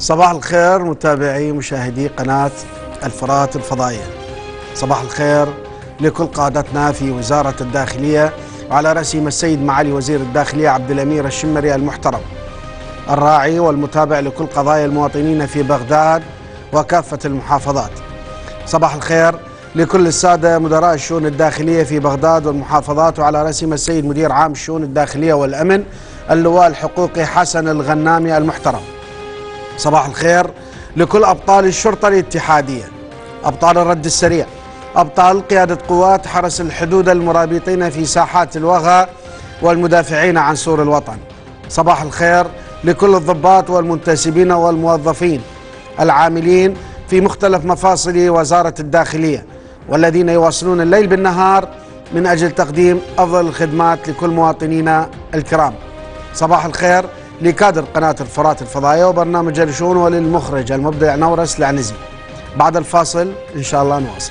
صباح الخير متابعي مشاهدي قناة الفرات الفضائية. صباح الخير لكل قادتنا في وزارة الداخلية، وعلى رأسهم السيد معالي وزير الداخلية عبد الأمير الشمري المحترم، الراعي والمتابع لكل قضايا المواطنين في بغداد وكافة المحافظات. صباح الخير لكل السادة مدراء الشؤون الداخلية في بغداد والمحافظات، وعلى رأسهم السيد مدير عام الشؤون الداخلية والأمن اللواء الحقوقي حسن الغنامي المحترم. صباح الخير لكل أبطال الشرطة الاتحادية، أبطال الرد السريع، أبطال قيادة قوات حرس الحدود المرابطين في ساحات الوغى والمدافعين عن سور الوطن. صباح الخير لكل الضباط والمنتسبين والموظفين العاملين في مختلف مفاصل وزارة الداخلية، والذين يواصلون الليل بالنهار من أجل تقديم أفضل الخدمات لكل مواطنينا الكرام. صباح الخير لكادر قناة الفرات الفضائية وبرنامج الشؤون، وللمخرج المبدع نورس العنزي. بعد الفاصل إن شاء الله نواصل.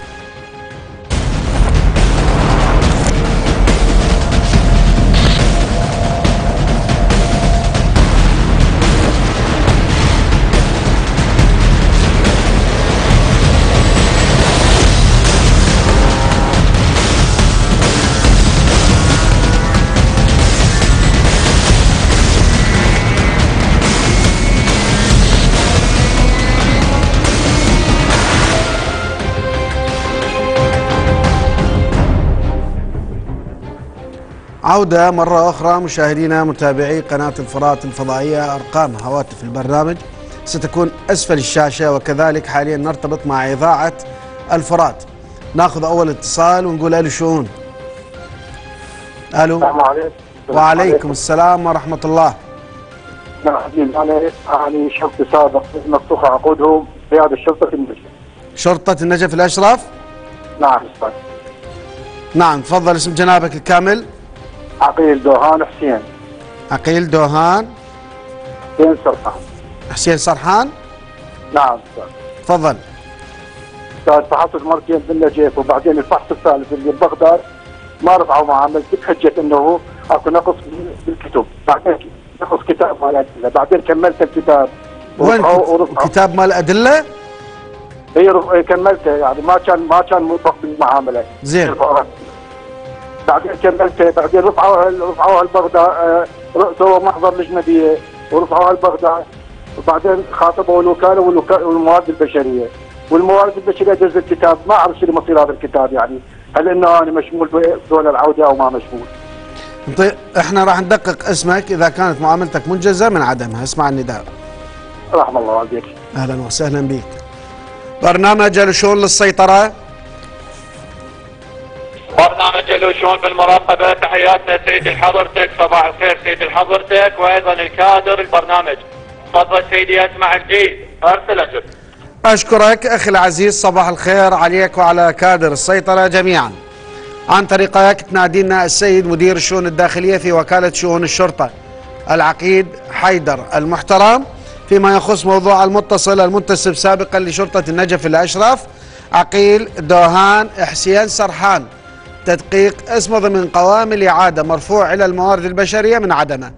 عودة مرة أخرى مشاهدينا متابعي قناة الفرات الفضائية. أرقام هواتف البرنامج ستكون أسفل الشاشة، وكذلك حاليا نرتبط مع إذاعة الفرات. ناخذ أول اتصال ونقول ألو شؤون. ألو. السلام عليكم. وعليكم السلام ورحمة الله. نعم، أنا شرطي سابق مفتوح عقودهم قيادة شرطة النجف. شرطة النجف الأشرف؟ نعم أستاذ. نعم، تفضل اسم جنابك الكامل. عقيل دوهان حسين. عقيل دوهان حسين سرحان. حسين سرحان؟ نعم أستاذ. تفضل. أستاذ فحصت مرتين بالنجف، وبعدين الفحص الثالث اللي ببغداد ما رفعوا معاملتي بحجة إنه أكو نقص بالكتب، بعدين نقص كتاب مال الأدلة، بعدين كملت الكتاب. وين كتاب مال الأدلة؟ هي كملته، يعني ما كان مطبق بالمعاملة. زين. بعدين كملت، بعدين رفعوها لبغداد، سووا محضر لجنبيه ورفعوها لبغداد، وبعدين خاطبوا الوكاله والموارد البشريه، والموارد البشريه دز الكتاب، ما اعرف شو مصير هذا الكتاب، يعني هل انه انا مشمول بدون العوده او ما مشمول؟ طيب احنا راح ندقق اسمك اذا كانت معاملتك منجزه من عدمها. اسمع النداء. رحم الله والديك. اهلا وسهلا بك. برنامج الشؤون للسيطره. برنامج الشؤون بالمراقبة. تحياتنا سيدي لحضرتك. صباح الخير سيدي لحضرتك وأيضا الكادر البرنامج. تفضل سيدي أسمع الجيد. أرسل أجل. أشكرك أخي العزيز. صباح الخير عليك وعلى كادر السيطرة جميعا. عن طريقك تنادينا السيد مدير الشؤون الداخلية في وكالة شؤون الشرطة العقيد حيدر المحترم، فيما يخص موضوع المتصل المنتسب سابقا لشرطة النجف الأشرف عقيل دوهان حسين سرحان، تدقيق اسمه ضمن قوام الإعادة، مرفوع إلى الموارد البشرية من عدمه.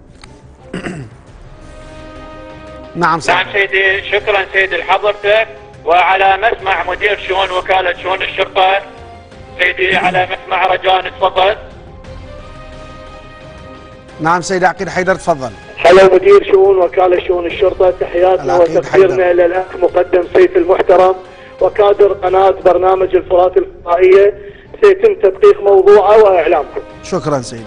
نعم سيدي. نعم سيدي، شكرا سيدي لحضرتك. وعلى مسمع مدير شؤون وكالة شؤون الشرطة سيدي، على مسمع رجاء تفضل. نعم سيدي عقيل حيدر تفضل. هلا مدير شؤون وكالة شؤون الشرطة، تحياتنا وتقديرنا إلى الأخ مقدم سيف المحترم وكادر قناة برنامج الفرات الفضائية. سيتم تدقيق موضوعه واعلامكم. شكرا سيدي.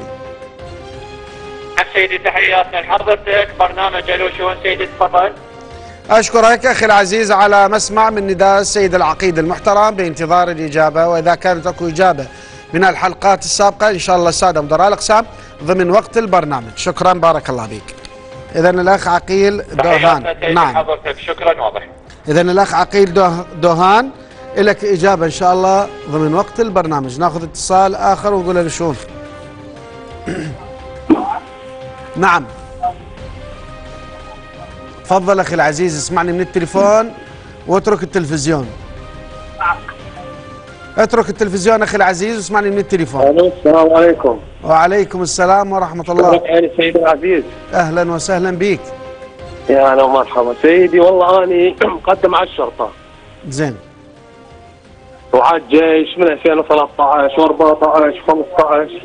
سيدي تحياتنا لحضرتك. برنامج الشؤون سيدي تفضل. اشكرك اخي العزيز على مسمع من نداء السيد العقيد المحترم بانتظار الاجابه، واذا كانت اكو اجابه من الحلقات السابقه ان شاء الله الساده مدراء الاقسام ضمن وقت البرنامج. شكرا بارك الله بك. اذا الاخ عقيل دوهان. نعم حضرتك شكرا واضح. اذا الاخ عقيل دوهان لك إجابة إن شاء الله ضمن وقت البرنامج. ناخذ اتصال آخر ونقول له شؤون. نعم تفضل أخي العزيز، اسمعني من التليفون واترك التلفزيون. اترك التلفزيون أخي العزيز واسمعني من التليفون. السلام عليكم. وعليكم السلام ورحمة الله. سيدي العزيز. أهلا وسهلا بك. يا هلا ومرحبا سيدي. والله اني مقدم على الشرطه. زين. وعاد جيش من 2013 و14 و15.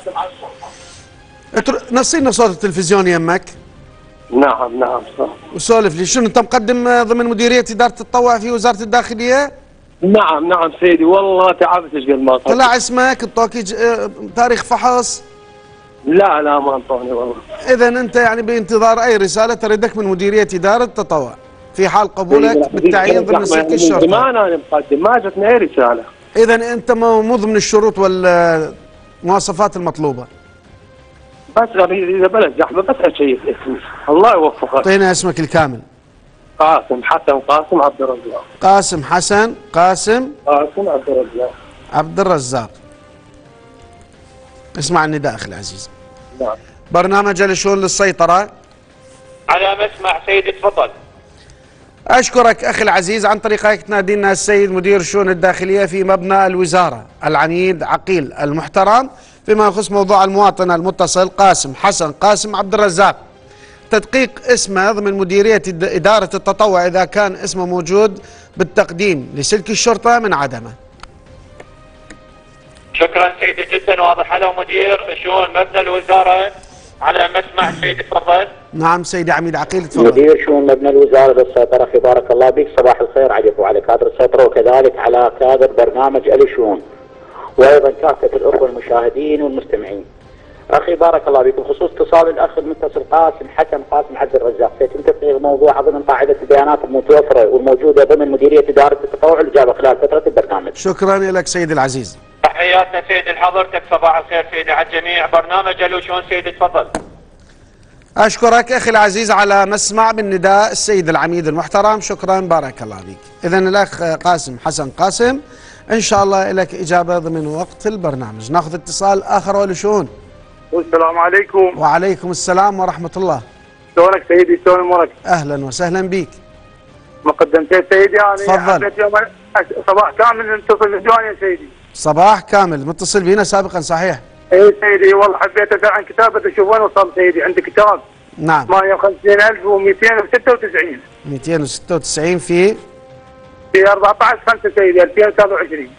نصينا صوت التلفزيون يمك. نعم نعم صح. وسولف لي شنو انت مقدم ضمن مديريه اداره التطوع في وزاره الداخليه؟ نعم نعم سيدي. والله تعبت ايش قد ما طلع اسمك انطوك تاريخ فحص؟ لا ما انطوني والله. اذا انت يعني بانتظار اي رساله تردك من مديريه اداره التطوع في حال قبولك بالتعيين ضمن سلك الشرطه. زمان انا مقدم ما جتني اي رساله. اذا انت مو ضمن الشروط والمواصفات المطلوبه. بس اذا بلد زحمه بس اشيك اسمي. الله يوفقك. اعطينا اسمك الكامل. قاسم حسن قاسم عبد الرزاق. قاسم حسن قاسم عبد الرزاق. عبد الرزاق. اسمع النداء اخي العزيز. نعم. برنامج الشؤون للسيطره. على مسمع سيدي تفضل. أشكرك أخي العزيز. عن طريقك تنادينا السيد مدير الشؤون الداخلية في مبنى الوزارة العميد عقيل المحترم فيما يخص موضوع المواطن المتصل قاسم حسن قاسم عبد الرزاق. تدقيق اسمه ضمن مديرية إدارة التطوع إذا كان اسمه موجود بالتقديم لسلك الشرطة من عدمه. شكرا سيدي جدا. واضح. على مدير شؤون مبنى الوزارة على مسمع سيدي تفضل. نعم سيدي عميد عقيل تفضل. مدير شؤون مبنى الوزاره للسيطره. اخي بارك الله بك. صباح الخير عليك وعلى كادر السيطره وكذلك على كادر برنامج الشؤون وايضا كافه الاخوه المشاهدين والمستمعين. اخي بارك الله بك بخصوص اتصال الاخ المتصل قاسم حسن قاسم عبد الرزاق سيتم تفريغ موضوع ضمن قاعده البيانات المتوفره والموجوده ضمن مديريه اداره التطوع الاجابه خلال فتره البرنامج. شكرا لك سيدي العزيز. تحياتنا سيدي لحضرتك. صباح الخير سيدي على الجميع. برنامج الشؤون سيدي تفضل. أشكرك أخي العزيز على مسمع من نداء السيد العميد المحترم. شكرا بارك الله بك. إذا الأخ قاسم حسن قاسم إن شاء الله لك إجابة ضمن وقت البرنامج. ناخذ اتصال آخر والشؤون. السلام عليكم. وعليكم السلام ورحمة الله. شلونك سيدي؟ شلون امورك؟ أهلا وسهلا بك. مقدمتين سيدي. أنا تفضل. صباح كامل نتصل من الديوان يا سيدي. صباح كامل متصل بينا سابقا صحيح؟ اي سيدي. والله حبيت اسال عن كتابك اشوف وين وصل سيدي. عندي كتاب نعم 580296 296 في 14/5 سيدي 2023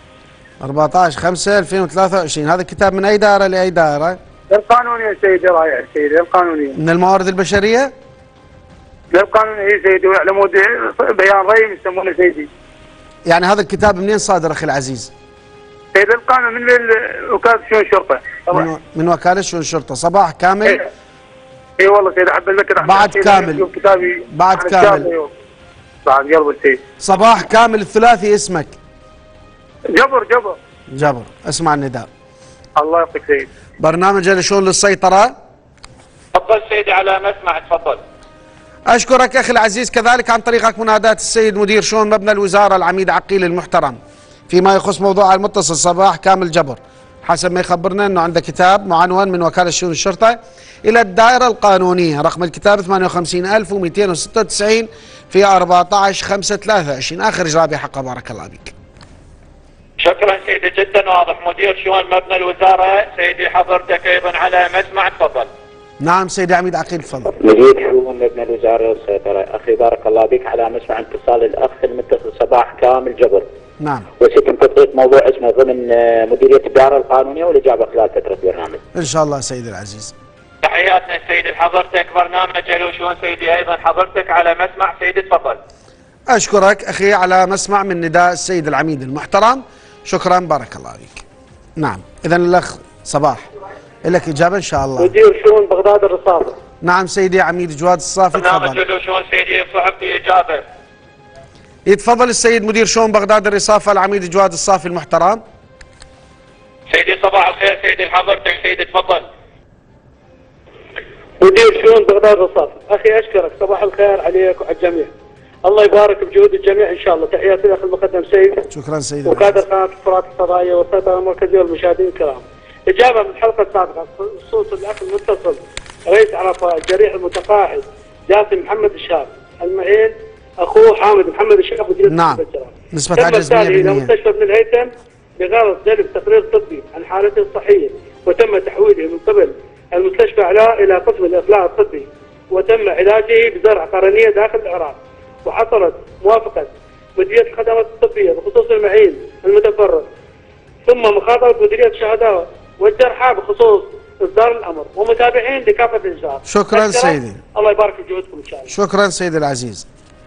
14/5/2023. هذا الكتاب من أي دائرة لأي دائرة؟ للقانونية سيدي. رايح سيدي للقانونية. من الموارد البشرية؟ للقانونية سيدي. ويعلموا بيان رأي يسمونه سيدي. يعني هذا الكتاب منين صادر أخي العزيز؟ سيدي القانون من وكالة شؤون الشرطة. من وكالة شؤون الشرطة. صباح كامل؟ اي والله سيدي. حب لك بعد كامل. بعد كامل. بعد قلب السيد. صباح كامل الثلاثي اسمك؟ جبر. اسمع النداء. الله يعطيك سيد. برنامج الشؤون للسيطرة. تفضل سيدي على مسمع تفضل. أشكرك أخي العزيز. كذلك عن طريقك مناداة السيد مدير شؤون مبنى الوزارة العميد عقيل المحترم فيما يخص موضوع المتصل صباح كامل جبر حسب ما يخبرنا أنه عنده كتاب معنون من وكالة شؤون الشرطة إلى الدائرة القانونية. رقم الكتاب 58296 في 14/5/23. آخر إجابة حقه بارك الله بك. شكرا سيدي جدا. واضح. مدير شؤون مبنى الوزارة سيدي حضرتك أيضا على مسمع تفضل. نعم سيدي عميد عقيل تفضل. مدير شؤون مبنى الوزارة للسيطرة. أخي بارك الله بك على مسمع اتصال الأخ المتصل صباح كامل جبر. نعم. وسيتم تدقيق موضوع اسمه ضمن مديرية الإدارة القانونية والإجابة خلال فترة البرنامج. إن شاء الله سيدي العزيز. تحياتنا سيدي لحضرتك. برنامج الشؤون سيدي أيضا حضرتك على مسمع سيدي تفضل. أشكرك أخي على مسمع من نداء السيد العميد المحترم. شكرا بارك الله بك. نعم. إذا الأخ صباح لك إجابة إن شاء الله. مدير شؤون بغداد الرصافي. نعم سيدي عميد جواد الصافي تفضل. برنامج الشؤون سيدي صعب بإجابة. يتفضل السيد مدير شؤون بغداد الرصافة العميد جواد الصافي المحترم. سيدي صباح الخير سيدي لحضرتك. سيدي تفضل. مدير شؤون بغداد الرصافي. اخي اشكرك. صباح الخير عليك وعلى الجميع. الله يبارك بجهود الجميع ان شاء الله. تحياتي الاخ المقدم سيد. شكرا سيدي. وكادر قناه الفرات الفضائيه والسيطره المركزيه والمشاهدين الكرام. اجابه من الحلقه السابقه بخصوص الاخ المتصل رئيس عرفه الجريح المتقاعد جاسم محمد الشاب المعين اخوه حامد محمد الشاب مدير نعم. نسبة عجز 100%. الى مستشفى ابن الهيثم بغرض جلب تقرير طبي عن حالته الصحيه وتم تحويله من قبل المستشفى علاء الى قسم الاطلاع الطبي وتم علاجه بزرع قرنيه داخل العراق، وحصلت موافقه مديريه الخدمات الطبيه بخصوص المعين المتفرغ، ثم مخاطبه مديريه الشهداء والجرحى بخصوص اصدار الامر، ومتابعين لكافه الاجراءات. شكرا سيدي. الله يبارك في جهودكم ان شاء الله. شكرا سيدي العزيز.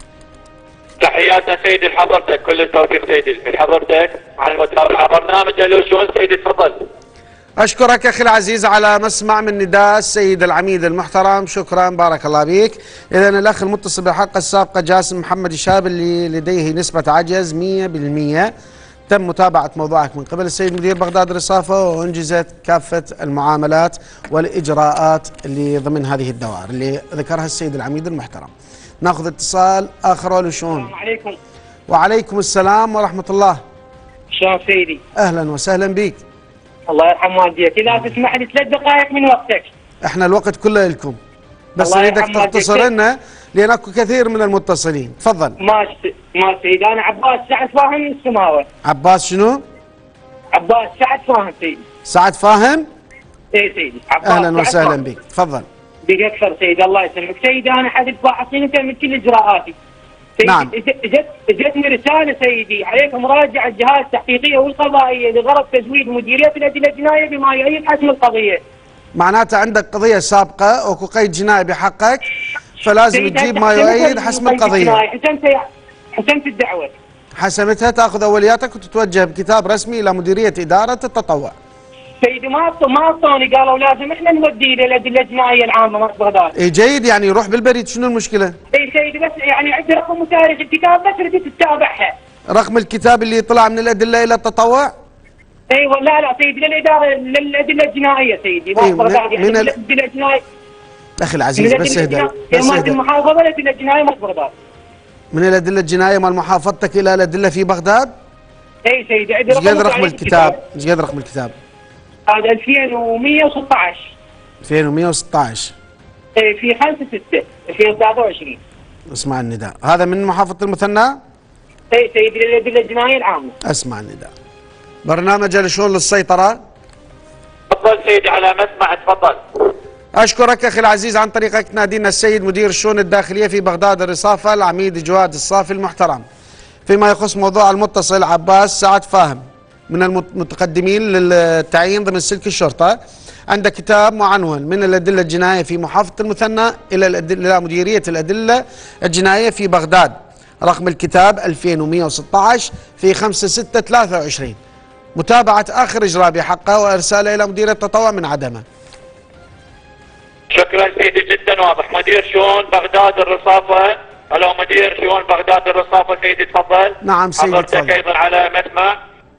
تحياتنا سيدي لحضرتك، كل التوفيق سيدي لحضرتك على المتابعه برنامج الو شلون سيدي تفضل. أشكرك أخي العزيز على مسمع من نداء السيد العميد المحترم، شكرا بارك الله بك. إذا الأخ المتصل بالحلقة السابقة جاسم محمد الشاب اللي لديه نسبة عجز 100%، تم متابعة موضوعك من قبل السيد مدير بغداد الرصافة، وأنجزت كافة المعاملات والإجراءات اللي ضمن هذه الدوائر اللي ذكرها السيد العميد المحترم. ناخذ اتصال آخر. ولو شلون؟ السلام عليكم. وعليكم السلام ورحمة الله. شلون سيدي؟ أهلا وسهلا بك. الله يرحم والديك، إذا تسمح لي 3 دقائق من وقتك. احنا الوقت كله لكم، بس اريدك تختصر لنا لان اكو كثير من المتصلين. تفضل. ما سيدي، انا عباس سعد فاهم من السماوه. عباس شنو؟ عباس سعد فاهم سيدي. سعد فاهم؟ اي سيدي. عباس اهلا وسهلا بك، تفضل. بك اكثر سيدي، الله يسلمك سيدي. انا حد فاحصين من كل اجراءاتي سيدي. نعم. اجتني رساله سيدي عليكم مراجعه الجهات التحقيقيه والقضائيه لغرض تزويد مديريه الادله الجنائيه بما يؤيد حسم القضيه. معناته عندك قضيه سابقه واكو قيد جنائي بحقك، فلازم تجيب ما يؤيد حسم القضيه. حسمت الدعوه. حسمتها، تاخذ اولياتك وتتوجه بكتاب رسمي الى مديريه اداره التطوع. سيدي ما اعطوني، قالوا لازم احنا نوديه للادله الجنائيه العامه مال بغداد. اي جيد، يعني يروح بالبريد، شنو المشكله؟ اي سيدي، بس يعني عندي رقم وتاريخ الكتاب، بس ردت تتابعها. رقم الكتاب اللي طلع من الادله الى التطوع؟ ايوه. لا سيدي، للاداره للادله الجنائيه سيدي، مال بغداد، يعني الادله الجنائيه. اخي العزيز بس اهدى، بس اهدى. المحافظه الادله الجنائيه مال بغداد. من الادله الجنائيه مال محافظتك الى الادله في بغداد؟ اي سيدي، عندي رقم. ايش قد رقم الكتاب؟ ايش قد رقم الكتاب؟ هذا 2116. 2116. اي في 5/6/2023. اسمع النداء، هذا من محافظة المثنى؟ اي سيدي، للأدلة الجنائية العامة. اسمع النداء. برنامج الشؤون للسيطرة. تفضل سيدي على مسمع، تفضل. اشكرك اخي العزيز، عن طريقك نادينا السيد مدير الشؤون الداخلية في بغداد الرصافة العميد جواد الصافي المحترم. فيما يخص موضوع المتصل عباس سعد فاهم من المتقدمين للتعيين ضمن سلك الشرطة، عنده كتاب معنون من الأدلة الجنائية في محافظة المثنى إلى مديرية الأدلة الجنائية في بغداد. رقم الكتاب 2116 في 5/6/23. متابعة آخر إجراء بحقه وإرساله إلى مدير التطوع من عدمه. شكرا سيدي، جدا واضح. مدير شؤون بغداد الرصافة. الو مدير شؤون بغداد الرصافة سيدي تفضل. نعم سيدي حضرتك تفضل. ايضا على مسمع.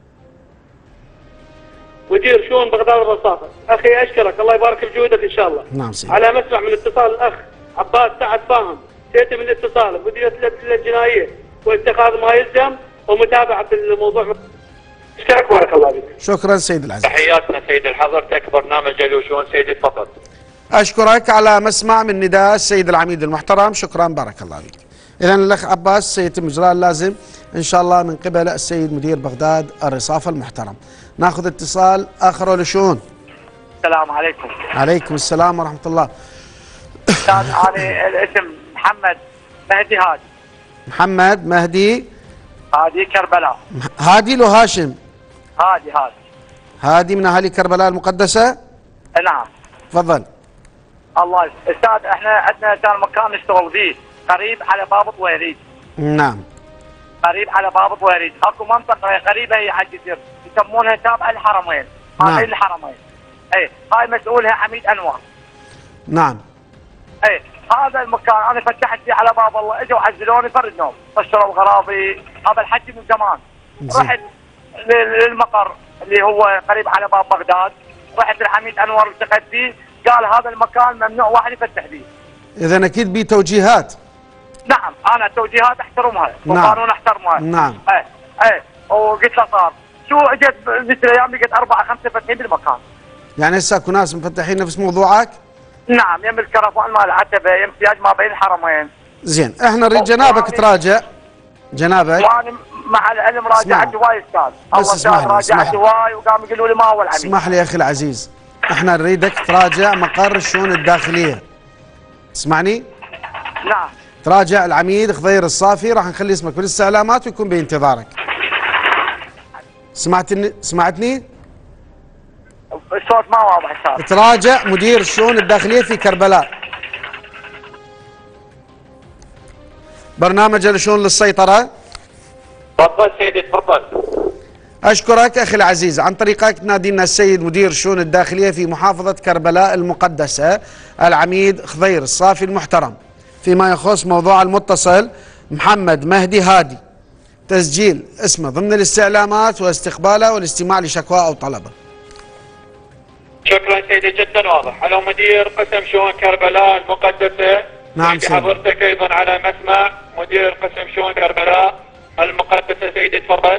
مدير شؤون بغداد الرصافة. اخي اشكرك، الله يبارك في جهودك ان شاء الله. نعم سيدي. على مسمع من اتصال الاخ عباس سعد فاهم، سيتم الاتصال بمديرية الادله الجنائيه واتخاذ ما يلزم ومتابعه الموضوع. اشكرك بارك الله فيك. شكرا سيدي العزيز. تحياتنا سيدي لحضرتك، برنامج الو شلون سيدي تفضل. أشكرك على مسمع من نداء السيد العميد المحترم، شكرا بارك الله فيك. إذا الأخ عباس سيتم إجراء اللازم إن شاء الله من قبل السيد مدير بغداد الرصافة المحترم. ناخذ اتصال آخر. ولو شؤون. السلام عليكم. عليكم السلام ورحمة الله. أستاذ أنا الاسم محمد مهدي هادي. محمد مهدي هادي كربلاء. هادي لو هاشم؟ هادي. هادي من أهالي كربلاء المقدسة؟ نعم. تفضل. الله استاذ، احنا عندنا كان مكان نشتغل فيه قريب على باب طويريد. نعم. قريب على باب طويريد، اكو منطقه قريبه هي حق الجسر يسمونها تابعه الحرمين. نعم. هاي الحرمين. اي هاي مسؤولها حميد انور. نعم. اي هذا المكان انا فتحت فيه على باب الله، اجوا عزلوني فرد نوم، طشروا الغراضي، هذا الحكي من زمان. رحت للمقر اللي هو قريب على باب بغداد، رحت لحميد انور التقيت فيه، قال هذا المكان ممنوع واحد يفتح فيه. إذا أكيد بيه توجيهات. نعم، انا التوجيهات احترمها، نعم. والقانون احترمها. نعم. اي وقلت له صار شو، اجت ذيك الايام لقيت 4 5 فاتحين بالمكان. يعني هسه اكو ناس مفتحين نفس موضوعك؟ نعم، يم الكرفان مال العتبه، يم سياج ما بين الحرمين. زين، احنا نريد جنابك تراجع. جنابك. وانا مع العلم راجعت هواي استاذ. بس اسمح لي، راجعت هواي وقام يقولوا لي ما هو العميد. اسمح لي يا اخي العزيز، احنا نريدك تراجع مقر الشؤون الداخليه. تسمعني؟ نعم. تراجع العميد خضير الصافي، راح نخلي اسمك بالاستعلامات ويكون بانتظارك. سمعتني؟ الصوت ما واضح صار. تراجع مدير الشؤون الداخلية في كربلاء. برنامج الشؤون للسيطرة. تفضل سيدي تفضل. أشكرك أخي العزيز. عن طريقك تنادينا السيد مدير الشؤون الداخلية في محافظة كربلاء المقدسة العميد خضير الصافي المحترم فيما يخص موضوع المتصل محمد مهدي هادي، تسجيل اسمه ضمن الاستعلامات واستقباله والاستماع لشكوى أو طلبه. شكرا سيدي جدا واضح. على مدير قسم شؤون كربلاء المقدسة. نعم سيدي. حضرتك أيضا على مسمع مدير قسم شؤون كربلاء المقدسة سيدي تفضل.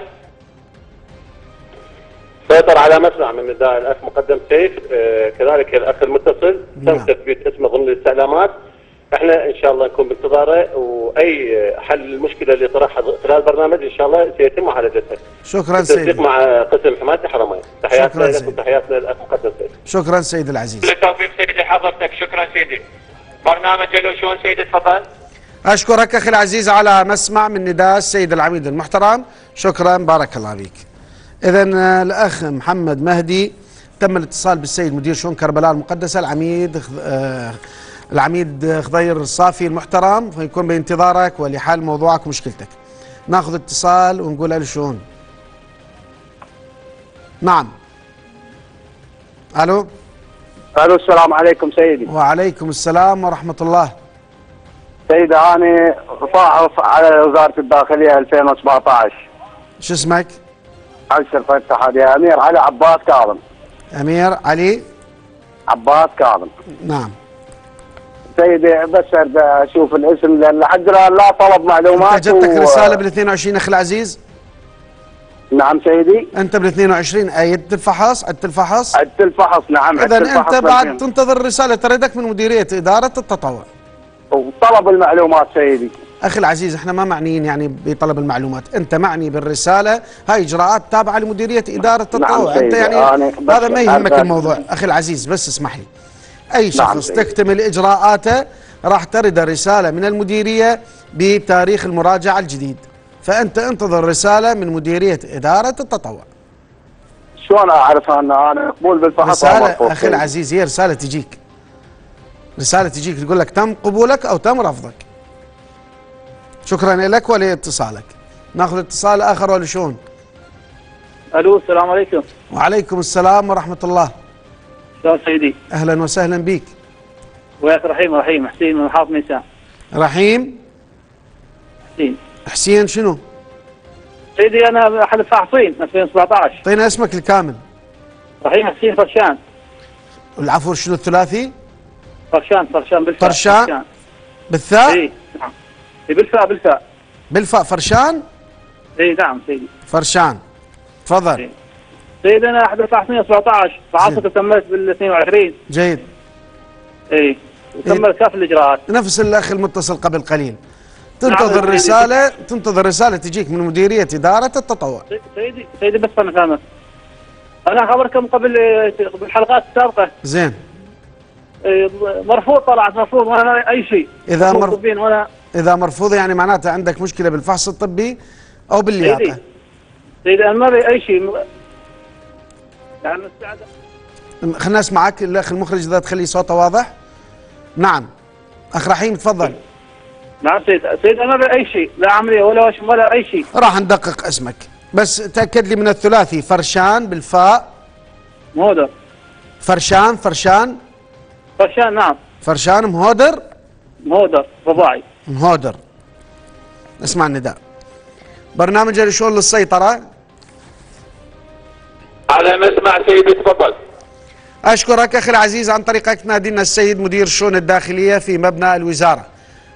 سيطر على مسمع من نداء الاخ مقدم سيف، كذلك الاخ المتصل تم تثبيت اسمه ضمن الاستعلامات. احنا ان شاء الله نكون بانتظاره، واي حل المشكله اللي طرحها خلال البرنامج ان شاء الله سيتم معالجتها. شكرا سيدي. بالتنسيق مع قسم حمايه الحرمين. تحياتنا لك وتحياتنا للاخ مقدم سيف. شكرا سيدي العزيز. بالتوفيق سيدي حضرتك. شكرا سيدي. برنامج الشؤون سيدي تفضل. أشكرك أخي العزيز على مسمع من نداء السيد العميد المحترم. شكرا بارك الله فيك. إذا الأخ محمد مهدي تم الاتصال بالسيد مدير شؤون كربلاء المقدسة العميد خضير الصافي المحترم، فيكون بانتظارك ولحل موضوعك ومشكلتك. ناخذ اتصال ونقول له شؤون. نعم. الو. الو السلام عليكم سيدي. وعليكم السلام ورحمة الله. سيدي أنا صاحب على وزارة الداخلية 2017. شو اسمك؟ أبشر فتح يا أمير علي عباس كاظم. أمير علي عباس كاظم. نعم سيدي بس اشوف الاسم لان لحد الان لا طلب معلومات. انت جتك رساله بال 22 اخي العزيز؟ نعم سيدي. انت بال 22 ايدت الفحص؟ عدت الفحص؟ عدت الفحص نعم. اذا انت بعد تنتظر رساله تردك من مديريه اداره التطوع. وطلب المعلومات سيدي. اخي العزيز احنا ما معنيين يعني بطلب المعلومات، انت معني بالرساله، هاي اجراءات تابعه لمديريه اداره التطوع. نعم انت يعني هذا ما يهمك الموضوع. اخي العزيز بس اسمح لي، اي شخص نعم تكتمل اجراءاته راح ترد رساله من المديريه بتاريخ المراجعه الجديد، فانت انتظر رساله من مديريه اداره التطوع. شلون اعرف ان انا مقبول بالفحص؟ رساله اخي العزيز، هي رساله تجيك، رساله تجيك تقول لك تم قبولك او تم رفضك. شكرا لك ولاتصالك. ناخذ اتصال اخر ولا شلون؟ الو السلام عليكم. وعليكم السلام ورحمه الله. شلون سيدي؟ اهلا وسهلا بك. وياك رحيم حسين من محافظ نيسان. رحيم؟ حسين شنو؟ سيدي انا احد الفاحصين 2017. اعطينا اسمك الكامل. رحيم حسين فرشان. العفو شنو الثلاثي؟ فرشان بالفاء. فرشان بالثاء؟ اي نعم. بالفاء بالفاء فرشان؟ اي نعم سيدي. فرشان تفضل. سيدي انا احد الفاحصين 17 فحصت وتمت بال 22. جيد. اي وتمت كافة الاجراءات. نفس الاخ المتصل قبل قليل. تنتظر رساله تنتظر رساله تجيك من مديريه اداره التطوع. سيدي بس انا فاهمك. انا خبركم قبل بالحلقات السابقه. زين. مرفوض طلعت مرفوض وانا اي شيء. اذا مرفوض يعني معناته عندك مشكله بالفحص الطبي او باللياقه. سيدي انا ما ابي اي شيء. يعني خلنا نسمعك الاخ المخرج اذا تخلي صوته واضح. نعم اخ رحيم تفضل. نعم سيد انا ما ابي اي شيء، لا عمليه ولا وشم ولا اي شيء. راح ندقق اسمك بس تاكد لي من الثلاثي. فرشان بالفاء. مهودر. فرشان نعم. فرشان مهودر رباعي. مهودر. اسمع النداء. برنامج الشؤون للسيطرة. على مسمع سيدي تفضل. أشكرك أخي العزيز. عن طريقك تنادينا السيد مدير الشؤون الداخلية في مبنى الوزارة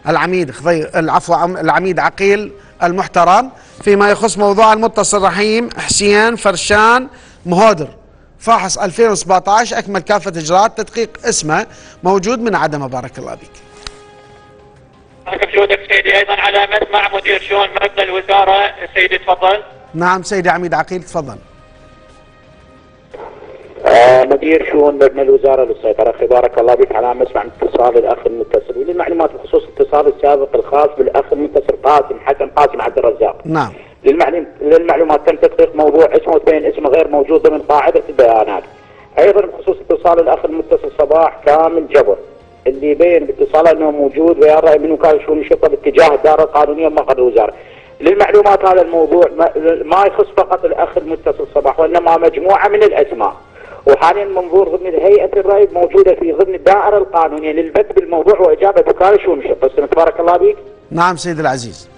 العميد عقيل المحترم فيما يخص موضوع المتصل رحيم حسين فرشان مهودر، فاحص 2017 أكمل كافة إجراءات تدقيق اسمه موجود من عدمه. بارك الله بك. بجودك سيدي أيضا على مسمع مدير شؤون مبنى الوزارة سيدي تفضل. نعم سيدي عميد عقيل تفضل. مدير شؤون مبنى الوزاره للسيطره. اخي بارك الله بك، على مسمع اتصال الاخ المتصل وللمعلومات بخصوص الاتصال السابق الخاص بالاخ المتصل حسن قاسم عبد الرزاق. نعم. للمعلومات تم تدقيق موضوع اسمه وتبين اسمه غير موجود ضمن قاعده البيانات. ايضا بخصوص اتصال الاخ المتصل صباح كامل جبر اللي يبين باتصاله انه موجود بيان راي من وكاله شؤون الشرطه باتجاه الدار القانونيه بمقر الوزاره. للمعلومات هذا الموضوع ما يخص فقط الاخ المتصل صباح وانما مجموعه من الاسماء، وحاليا منظور ضمن هيئه الرأي موجوده في ضمن الدائره القانونيه للبت بالموضوع واجابه وكاله شؤون الشرطه. تبارك الله بك. نعم سيد العزيز.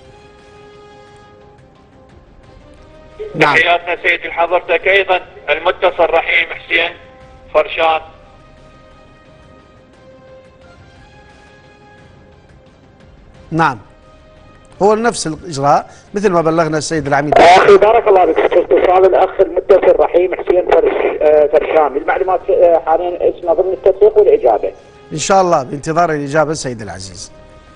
نعم. تحياتنا سيدي لحضرتك. ايضا المتصل رحيم حسين فرشان. نعم. هو نفس الاجراء مثل ما بلغنا السيد العميد. اخي بارك الله بك، اتصال الاخ المتصل رحيم حسين فرشان المعلومات حاليا اسمه ضمن التدقيق والاجابه. ان شاء الله بانتظار الاجابه سيد العزيز.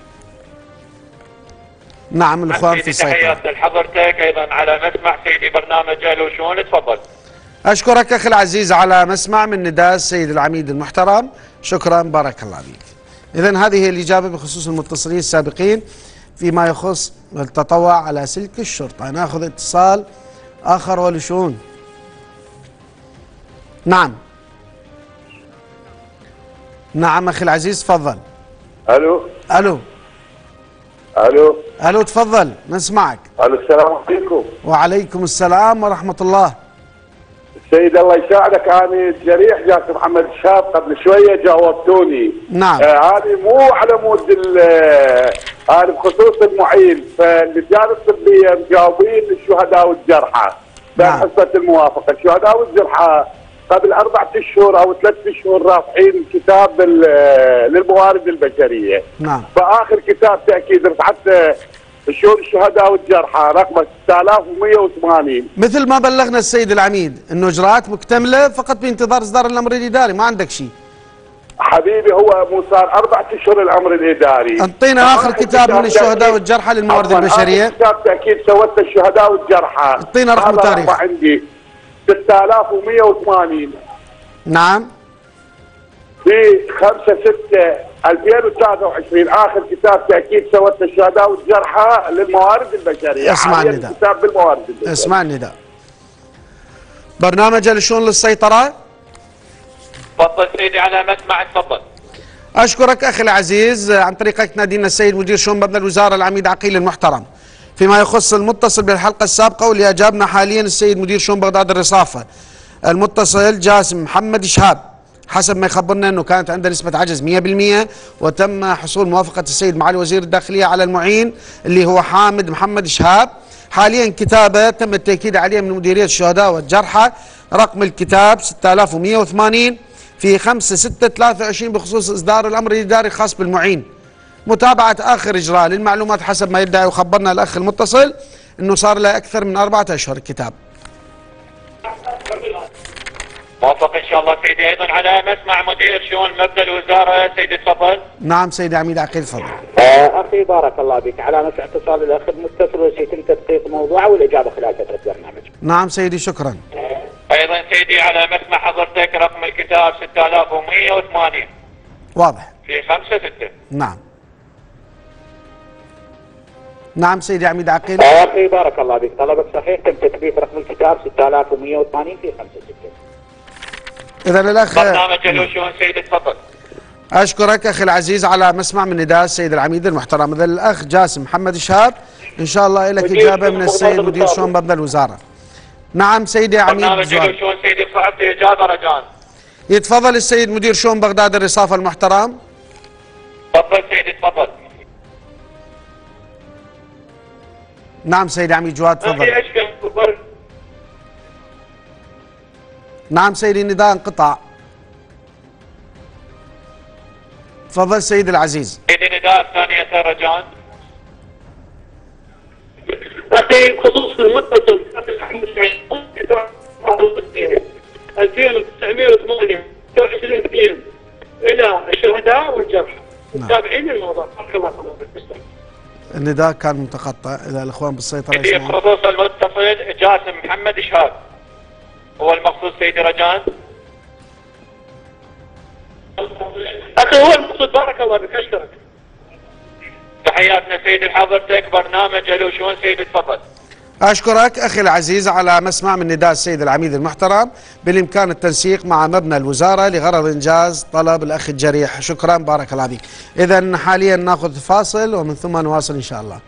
نعم الاخوان في السيطره. تحياتنا لحضرتك ايضا على مسمع سيدي برنامج الو شؤون. تفضل. اشكرك اخي العزيز على مسمع من نداء السيد العميد المحترم. شكرا بارك الله فيك. اذا هذه هي الاجابه بخصوص المتصلين السابقين فيما يخص التطوع على سلك الشرطه. ناخذ اتصال اخر ولشؤون. نعم. نعم اخي العزيز تفضل. الو. الو. الو. الو تفضل نسمعك. الو السلام عليكم. وعليكم السلام ورحمه الله. السيد الله يساعدك، انا الجريح جاسم محمد الشاب قبل شويه جاوبتوني. نعم. هذه مو على مود هذا بخصوص المعين، فاللجان الطبيه مجاوبين الشهداء والجرحى. نعم. حصه الموافقه، الشهداء والجرحى قبل 4 أشهر او 3 أشهر رافعين كتاب للموارد البشريه. نعم. فاخر كتاب تاكيد رفعت شؤون الشهداء والجرحى رقم 6180. مثل ما بلغنا السيد العميد انه اجراءات مكتمله فقط بانتظار اصدار الامر الاداري، ما عندك شيء. حبيبي هو مو صار 4 أشهر الامر الاداري. انطينا اخر كتاب من الشهداء والجرحى للموارد البشريه. كتاب تاكيد سوته الشهداء والجرحى. اعطينا رقم تاريخ. عندي 6180. نعم. في 5/6/2023 اخر كتاب تاكيد سوته الشهداء والجرحى للموارد البشريه. اسمع النداء. كتاب بالموارد البشريه. اسمع النداء. برنامج الشؤون للسيطره. تفضل سيدي على مسمع. تفضل. اشكرك اخي العزيز. عن طريقك نادينا السيد مدير شؤون مبنى الوزاره العميد عقيل المحترم فيما يخص المتصل بالحلقه السابقه واللي اجابنا حاليا السيد مدير شؤون بغداد الرصافه. المتصل جاسم محمد شهاب حسب ما يخبرنا انه كانت عنده نسبه عجز 100%، وتم حصول موافقه السيد معالي وزير الداخليه على المعين اللي هو حامد محمد شهاب. حاليا كتابه تم التاكيد عليه من مديريه الشهداء والجرحى، رقم الكتاب 6180 في 5/6/23 بخصوص اصدار الامر الاداري الخاص بالمعين. متابعه اخر اجراء للمعلومات حسب ما يدعي وخبرنا الاخ المتصل انه صار له اكثر من 4 أشهر الكتاب. موافق ان شاء الله سيدي. ايضا على مسمع مدير شؤون مبنى الوزاره. سيدي تفضل. نعم سيدي عميد عقيل تفضل. اخي بارك الله بك، على مسمع اتصال الاخ المتصل وسيتم تدقيق موضوعه والاجابه خلال فتره برنامج. نعم سيدي شكرا. ايضا سيدي على مسمع حضرتك رقم الكتاب 6180 واضح في 5/6. نعم. نعم سيدي عميد عقيل. اخي بارك الله بك، طلبك صحيح، تم تثبيت رقم الكتاب 6180 في 5/6. اذا الاخ برنامج الو شؤون. سيدي تفضل. اشكرك اخي العزيز على مسمع من نداء السيد العميد المحترم. اذا الاخ جاسم محمد شهاب ان شاء الله لك اجابه من السيد مدير شؤون مبنى الوزاره. نعم سيدي عميد. برنامج الو شؤون. سيدي صعبت اجابه رجاء. يتفضل السيد مدير شؤون بغداد الرصافه المحترم. تفضل سيدي تفضل. نعم سيدي عميد جواد تفضل. نعم سيدي النداء انقطع. تفضل سيدي العزيز. سيدي نداء ثانية رجاء. اخي بخصوص المتصل 2908 29 الى الشهداء والجرحى. متابعين الموضوع. بارك الله فيك. النداء كان متقطع. اذا الاخوان بالسيطره سيدي بخصوص المتصل جاسم محمد شهاب هو المقصود سيدي رجاء. اخي هو المقصود. بارك الله بك، اشكرك. تحياتنا سيدي لحضرتك، برنامج الو شلون سيدي تفضل. أشكرك أخي العزيز على مسمع من نداء السيد العميد المحترم. بالإمكان التنسيق مع مبنى الوزارة لغرض إنجاز طلب الأخ الجريح. شكرا، بارك الله بك. إذا حاليا نأخذ فاصل ومن ثم نواصل إن شاء الله.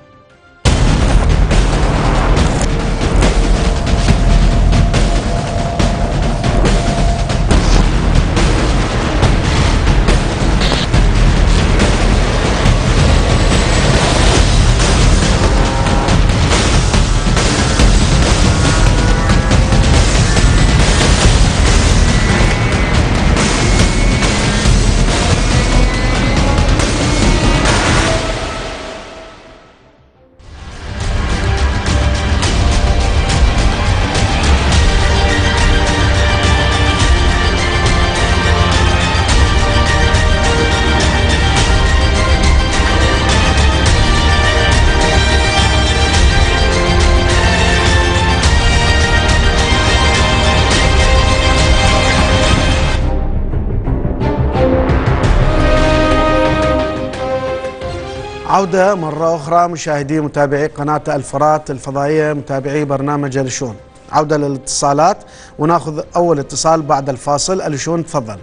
عودة مرة أخرى مشاهدي متابعي قناة الفرات الفضائية، متابعي برنامج الشون. عودة للاتصالات وناخذ أول اتصال بعد الفاصل. الشون تفضل.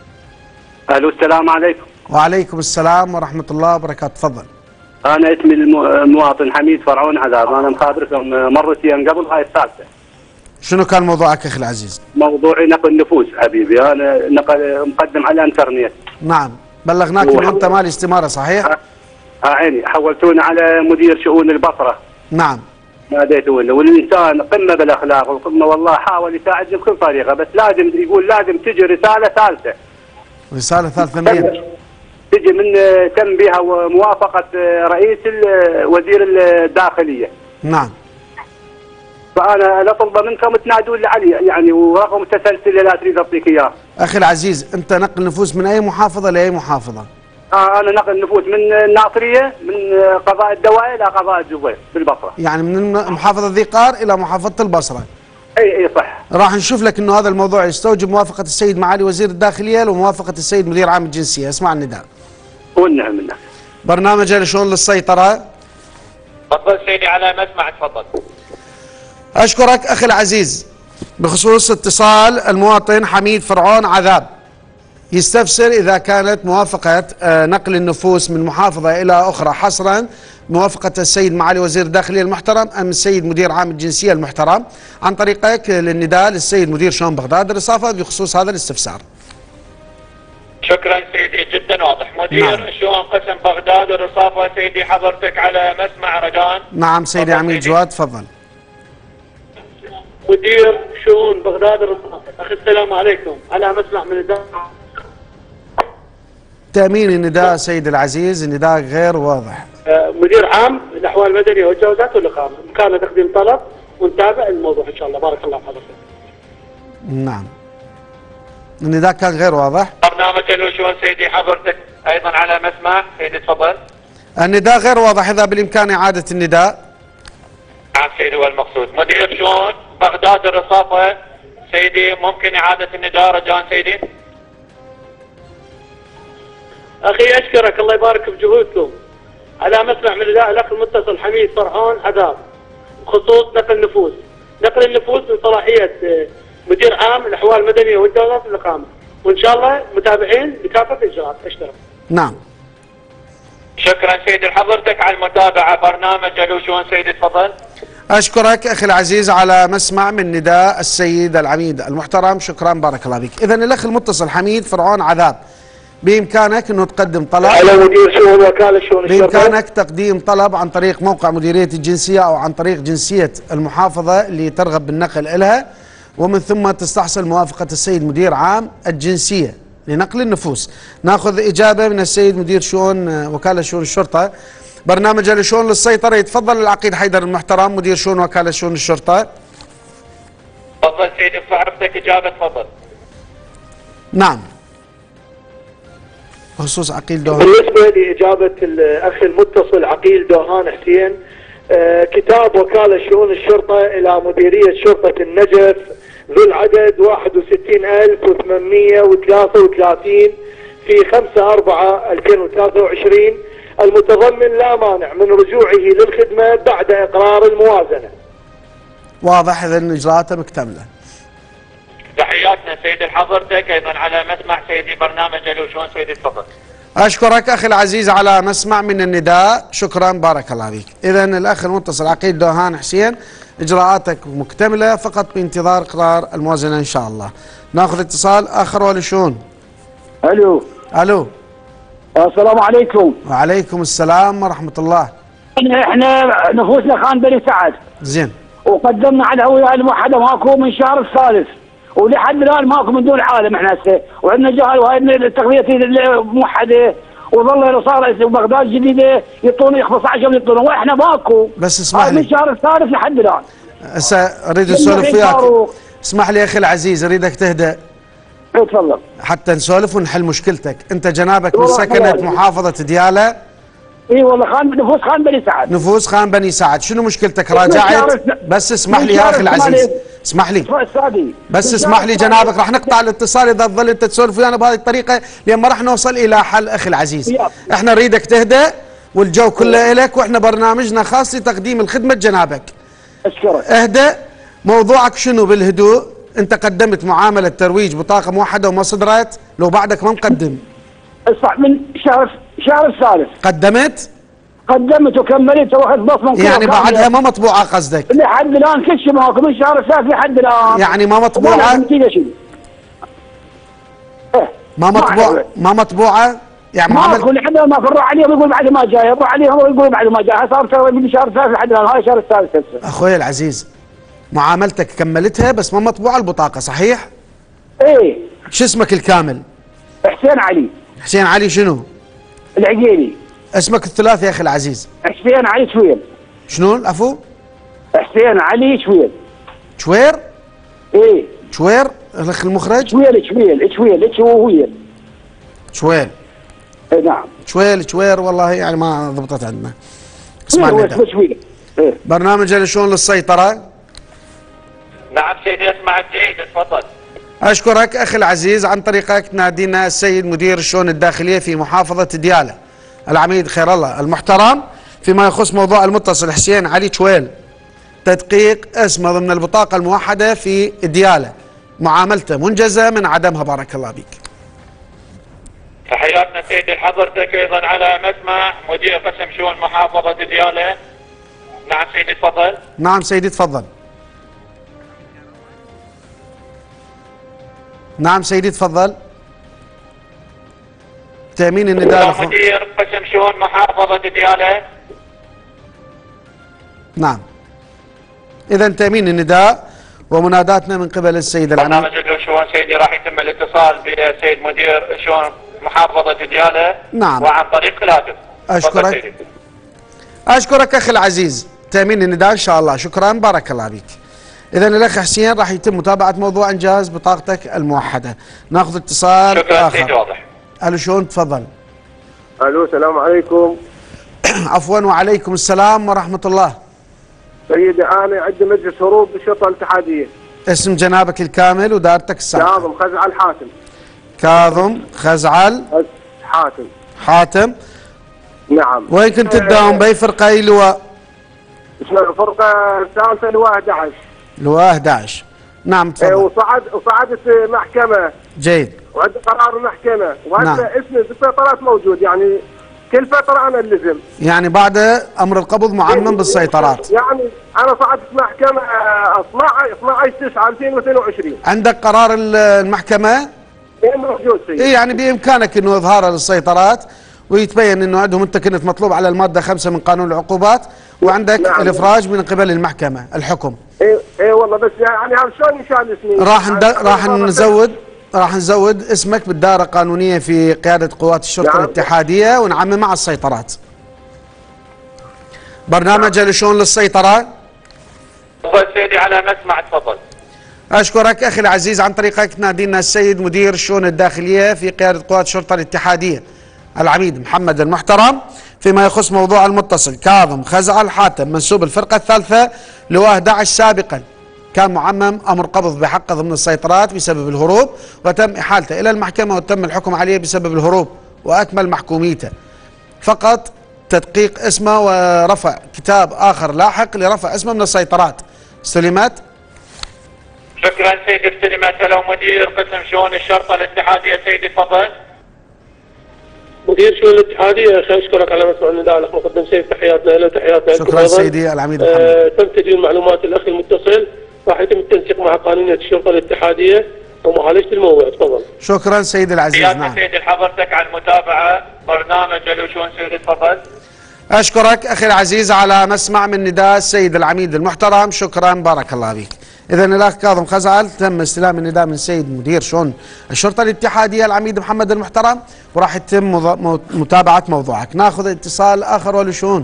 الو السلام عليكم. وعليكم السلام ورحمة الله وبركاته، تفضل. أنا اسمي المواطن حميد فرعون عذاب، أنا مخابركم مرتين قبل هاي الثالثة. شنو كان موضوعك أخي العزيز؟ موضوعي نقل نفوس حبيبي، أنا مقدم على الإنترنت. نعم، بلغناك إنه أنت مالي استمارة صحيح؟ عيني، حولتونا على مدير شؤون البصرة. نعم. ناديتونا، والإنسان قمة بالأخلاق والقمة، والله حاول يساعدني بكل طريقة، بس لازم يقول لازم تجي رسالة ثالثة. رسالة ثالثة منين؟ تجي من تم بها وموافقة رئيس وزير الداخلية. نعم. فأنا أطلب منكم تنادون لي علي يعني، ورقم تسلسل لا تريد أعطيك إياه. أخي العزيز، أنت نقل نفوس من أي محافظة لأي محافظة؟ أنا نقل نفوس من الناصرية، من قضاء الدوائر إلى قضاء الجوير بالبصرة. يعني من محافظة ذي قار إلى محافظة البصرة. أي صح. راح نشوف لك إنه هذا الموضوع يستوجب موافقة السيد معالي وزير الداخلية وموافقة السيد مدير عام الجنسية. اسمع النداء. والنعم بالله. برنامج الشؤون للسيطرة. تفضل سيدي على مسمع، تفضل. أشكرك أخي العزيز. بخصوص اتصال المواطن حميد فرعون عذاب، يستفسر إذا كانت موافقة نقل النفوس من محافظة إلى أخرى حصرا موافقة السيد معالي وزير الداخلية المحترم أم السيد مدير عام الجنسية المحترم. عن طريقك للنداء للسيد مدير شؤون بغداد الرصافة بخصوص هذا الاستفسار. شكرا سيدي، جدا واضح. مدير شؤون قسم بغداد الرصافة سيدي حضرتك على مسمع رجاء. نعم سيدي عميد جواد، تفضل. مدير شؤون بغداد الرصافة، أخي السلام عليكم، على مسمع من النداء. تأمين النداء سيد العزيز، النداء غير واضح. مدير عام الأحوال المدنية والجوازات والإقامة، بإمكاننا تقديم طلب ونتابع الموضوع إن شاء الله. بارك الله بحضرتك. نعم. النداء كان غير واضح. برنامج الوشون سيدي حضرتك أيضا على مسمع، سيدي تفضل. النداء غير واضح، إذا بالإمكان إعادة النداء. نعم سيدي، هو المقصود. مدير شؤون بغداد الرصافة سيدي، ممكن إعادة النداء رجاء سيدي. أخي أشكرك، الله يبارك بجهودكم. على مسمع من نداء الأخ المتصل حميد فرعون عذاب بخصوص نقل النفوس. نقل النفوس من صلاحية مدير عام الأحوال المدنية والجوازات والإقامة، وإن شاء الله متابعين لكافة الإجراءات. أشكرك. نعم. شكرا سيدي لحضرتك على المتابعة. برنامج الوشون سيدي تفضل. أشكرك أخي العزيز على مسمع من نداء السيد العميد المحترم. شكرا، بارك الله بك. إذن الأخ المتصل حميد فرعون عذاب، بإمكانك أنه تقدم طلب على مدير شؤون وكالة شؤون الشرطة. بإمكانك تقديم طلب عن طريق موقع مديرية الجنسية أو عن طريق جنسية المحافظة اللي ترغب بالنقل إلها، ومن ثم تستحصل موافقة السيد مدير عام الجنسية لنقل النفوس. ناخذ إجابة من السيد مدير شؤون وكالة شؤون الشرطة. برنامج الشؤون للسيطرة. يتفضل العقيد حيدر المحترم مدير شؤون وكالة شؤون الشرطة. تفضل سيدي، بصحبتك إجابة، تفضل. نعم. بخصوص عقيل دوهان. بالنسبة لإجابة الأخ المتصل عقيل دوهان حسين، كتاب وكالة شؤون الشرطة إلى مديرية شرطة النجف ذو العدد 61833 في 5/4/2023 المتضمن لا مانع من رجوعه للخدمة بعد إقرار الموازنة. واضح، إذن إجراءاته مكتملة. تحياتنا سيدي لحضرتك، ايضا على مسمع سيدي برنامج الو شلون سيدي تفضل. أشكرك أخي العزيز على مسمع من النداء، شكرا بارك الله فيك. إذا الأخ المتصل عقيل دوهان حسين إجراءاتك مكتملة، فقط بانتظار قرار الموازنة إن شاء الله. ناخذ اتصال آخر ولا شلون؟ ألو. ألو. السلام عليكم. وعليكم السلام ورحمة الله. احنا نفوسنا خان بني سعد. زين. وقدمنا على الهوية الموحدة ماكو من الشهر الثالث، ولحد الآن ماكو من دون العالم احنا هسه، وعندنا جهل وهاي التقضية الموحدة، وظل صار بغداد الجديدة يعطونا 15 يعطونا، واحنا ماكو. بس اسمح لي. من الشهر الثالث لحد الآن. هسه اريد اسولف وياك. اسمح لي يا اخي العزيز، اريدك تهدأ. تفضل. حتى نسولف ونحل مشكلتك، انت جنابك من سكنة محافظة ديالى؟ اي والله نفوس خان بني سعد. نفوس خان بني سعد، شنو مشكلتك؟ راجعت؟ بس اسمح لي يا اخي العزيز، اسمح لي بس اسمح لي جنابك، راح نقطع الاتصال اذا تظل انت تسولف ويانا بهذه الطريقه، لان ما راح نوصل الى حل اخي العزيز. احنا نريدك تهدأ والجو كله الك، واحنا برنامجنا خاص لتقديم الخدمه جنابك. اشكرك. اهدأ. موضوعك شنو بالهدوء؟ انت قدمت معامله ترويج بطاقه موحده وما صدرت؟ لو بعدك ما مقدم. من شهر الثالث قدمت وكملت واخذت بصمه يعني بعدها ما مطبوعه قصدك؟ لحد الان كل شيء ماكو من شهر الثالث لحد الان. يعني ما مطبوعه؟ ما مطبوعه؟ يعني ماكو لحد الان ماكو. نروح عليهم يقول بعد ما جاي، نروح عليهم يقول بعد ما جاي، صار من شهر الثالث لحد الان، هاي الشهر الثالث هسه. اخوي العزيز، معاملتك كملتها بس ما مطبوعه البطاقه صحيح؟ ايه. شو اسمك الكامل؟ حسين علي. حسين علي شنو؟ العقيلي. اسمك الثلاثي يا اخي العزيز؟ حسين علي شويل. شنو العفو؟ حسين علي شويل. شوير؟ ايه. شوير الاخ المخرج؟ شويل شويل. ايه نعم. شوير والله يعني ما ضبطت عندنا. اسمع لي. إيه؟ برنامج شلون للسيطرة؟ نعم سيدي اسمعك جيد تفضل. أشكرك أخي العزيز، عن طريقك تنادينا السيد مدير الشؤون الداخلية في محافظة ديالى العميد خير الله المحترم فيما يخص موضوع المتصل حسين علي شويل، تدقيق اسمه ضمن البطاقة الموحدة في ديالى، معاملته منجزة من عدمها بارك الله بك. تحياتنا سيدي لحضرتك، ايضا على مسمع مدير قسم شؤون محافظة ديالى. نعم سيدي تفضل. نعم سيدي تفضل. نعم سيدي تفضل. تأمين النداء. مدير قسم شؤون محافظة ديالى. نعم. إذا تأمين النداء ومناداتنا من قبل السيد العميد. برنامج الشؤون سيدي راح يتم الاتصال بالسيد مدير شؤون محافظة ديالى. نعم. وعن طريق الهاتف. أشكرك أخي العزيز، تأمين النداء إن شاء الله، شكرا بارك الله بك. إذا الأخ حسين راح يتم متابعة موضوع إنجاز بطاقتك الموحدة. ناخذ اتصال شكرا آخر. سيدي واضح. ألو شلون تفضل. ألو السلام عليكم. عفوا وعليكم السلام ورحمة الله. سيدي أنا عندي مجلس هروب بالشرطة الاتحادية. اسم جنابك الكامل ودارتك السابقة. كاظم خزعل حاتم. كاظم خزعل حاتم. نعم. وين كنت تداوم بأي فرقة أي لواء؟ اسمها الفرقة الثالثة لواء 11. لواء 11. نعم تفضل. وصعدت محكمة. جيد. وعندي قرار محكمة وهذا نعم. اسمي بالسيطرات موجود، يعني كل فترة أنا اللزم. يعني بعد أمر القبض معمم بالسيطرات. يعني أنا صعدت محكمة 12/9/2022. عندك قرار المحكمة؟ ايه موجود سيدي. إيه يعني بإمكانك إنه إظهاره للسيطرات ويتبين إنه عندهم أنت كنت مطلوب على المادة 5 من قانون العقوبات، وعندك نعم. الإفراج من قبل المحكمة الحكم. ايه والله، بس يعني شلون يشال اسمي؟ راح نزود اسمك بالدائرة القانونية في قيادة قوات الشرطة نعم. الاتحادية ونعمم مع السيطرات. برنامج شلون للسيطرة. تفضل سيدي على مسمع تفضل. أشكرك أخي العزيز، عن طريقك تنادينا السيد مدير الشؤون الداخلية في قيادة قوات الشرطة الاتحادية العميد محمد المحترم فيما يخص موضوع المتصل كاظم خزعل حاتم منسوب الفرقة الثالثة لواء 11 سابقا. كان معمم أمر قبض بحقه ضمن السيطرات بسبب الهروب، وتم إحالته إلى المحكمة وتم الحكم عليه بسبب الهروب وأكمل محكوميته، فقط تدقيق اسمه ورفع كتاب آخر لاحق لرفع اسمه من السيطرات. استلمت. شكرا سيدي. استلمت. لو مدير قسم شؤون الشرطة الاتحادية سيدي تفضل. مدير شؤون الاتحادية أشكرك على مسمع النداء. الأخ مقدم سيف تحياتنا له تحياتنا لكم. شكرا سيدي العميد محمد. تم تسجيل معلومات الأخ المتصل، راح يتم التنسيق مع قانونية الشرطة الاتحادية ومعالجة الموضوع. تفضل. شكرا سيدي العزيز. نعم سيدي حضرتك على المتابعة برنامج الوشون سيدي تفضل. أشكرك أخي العزيز على مسمع من نداء السيد العميد المحترم. شكرا بارك الله بك. إذا الأخ كاظم خزعل تم استلام النداء من السيد مدير شؤون الشرطة الاتحادية العميد محمد المحترم، وراح يتم متابعة موضوعك. ناخذ اتصال آخر والشؤون.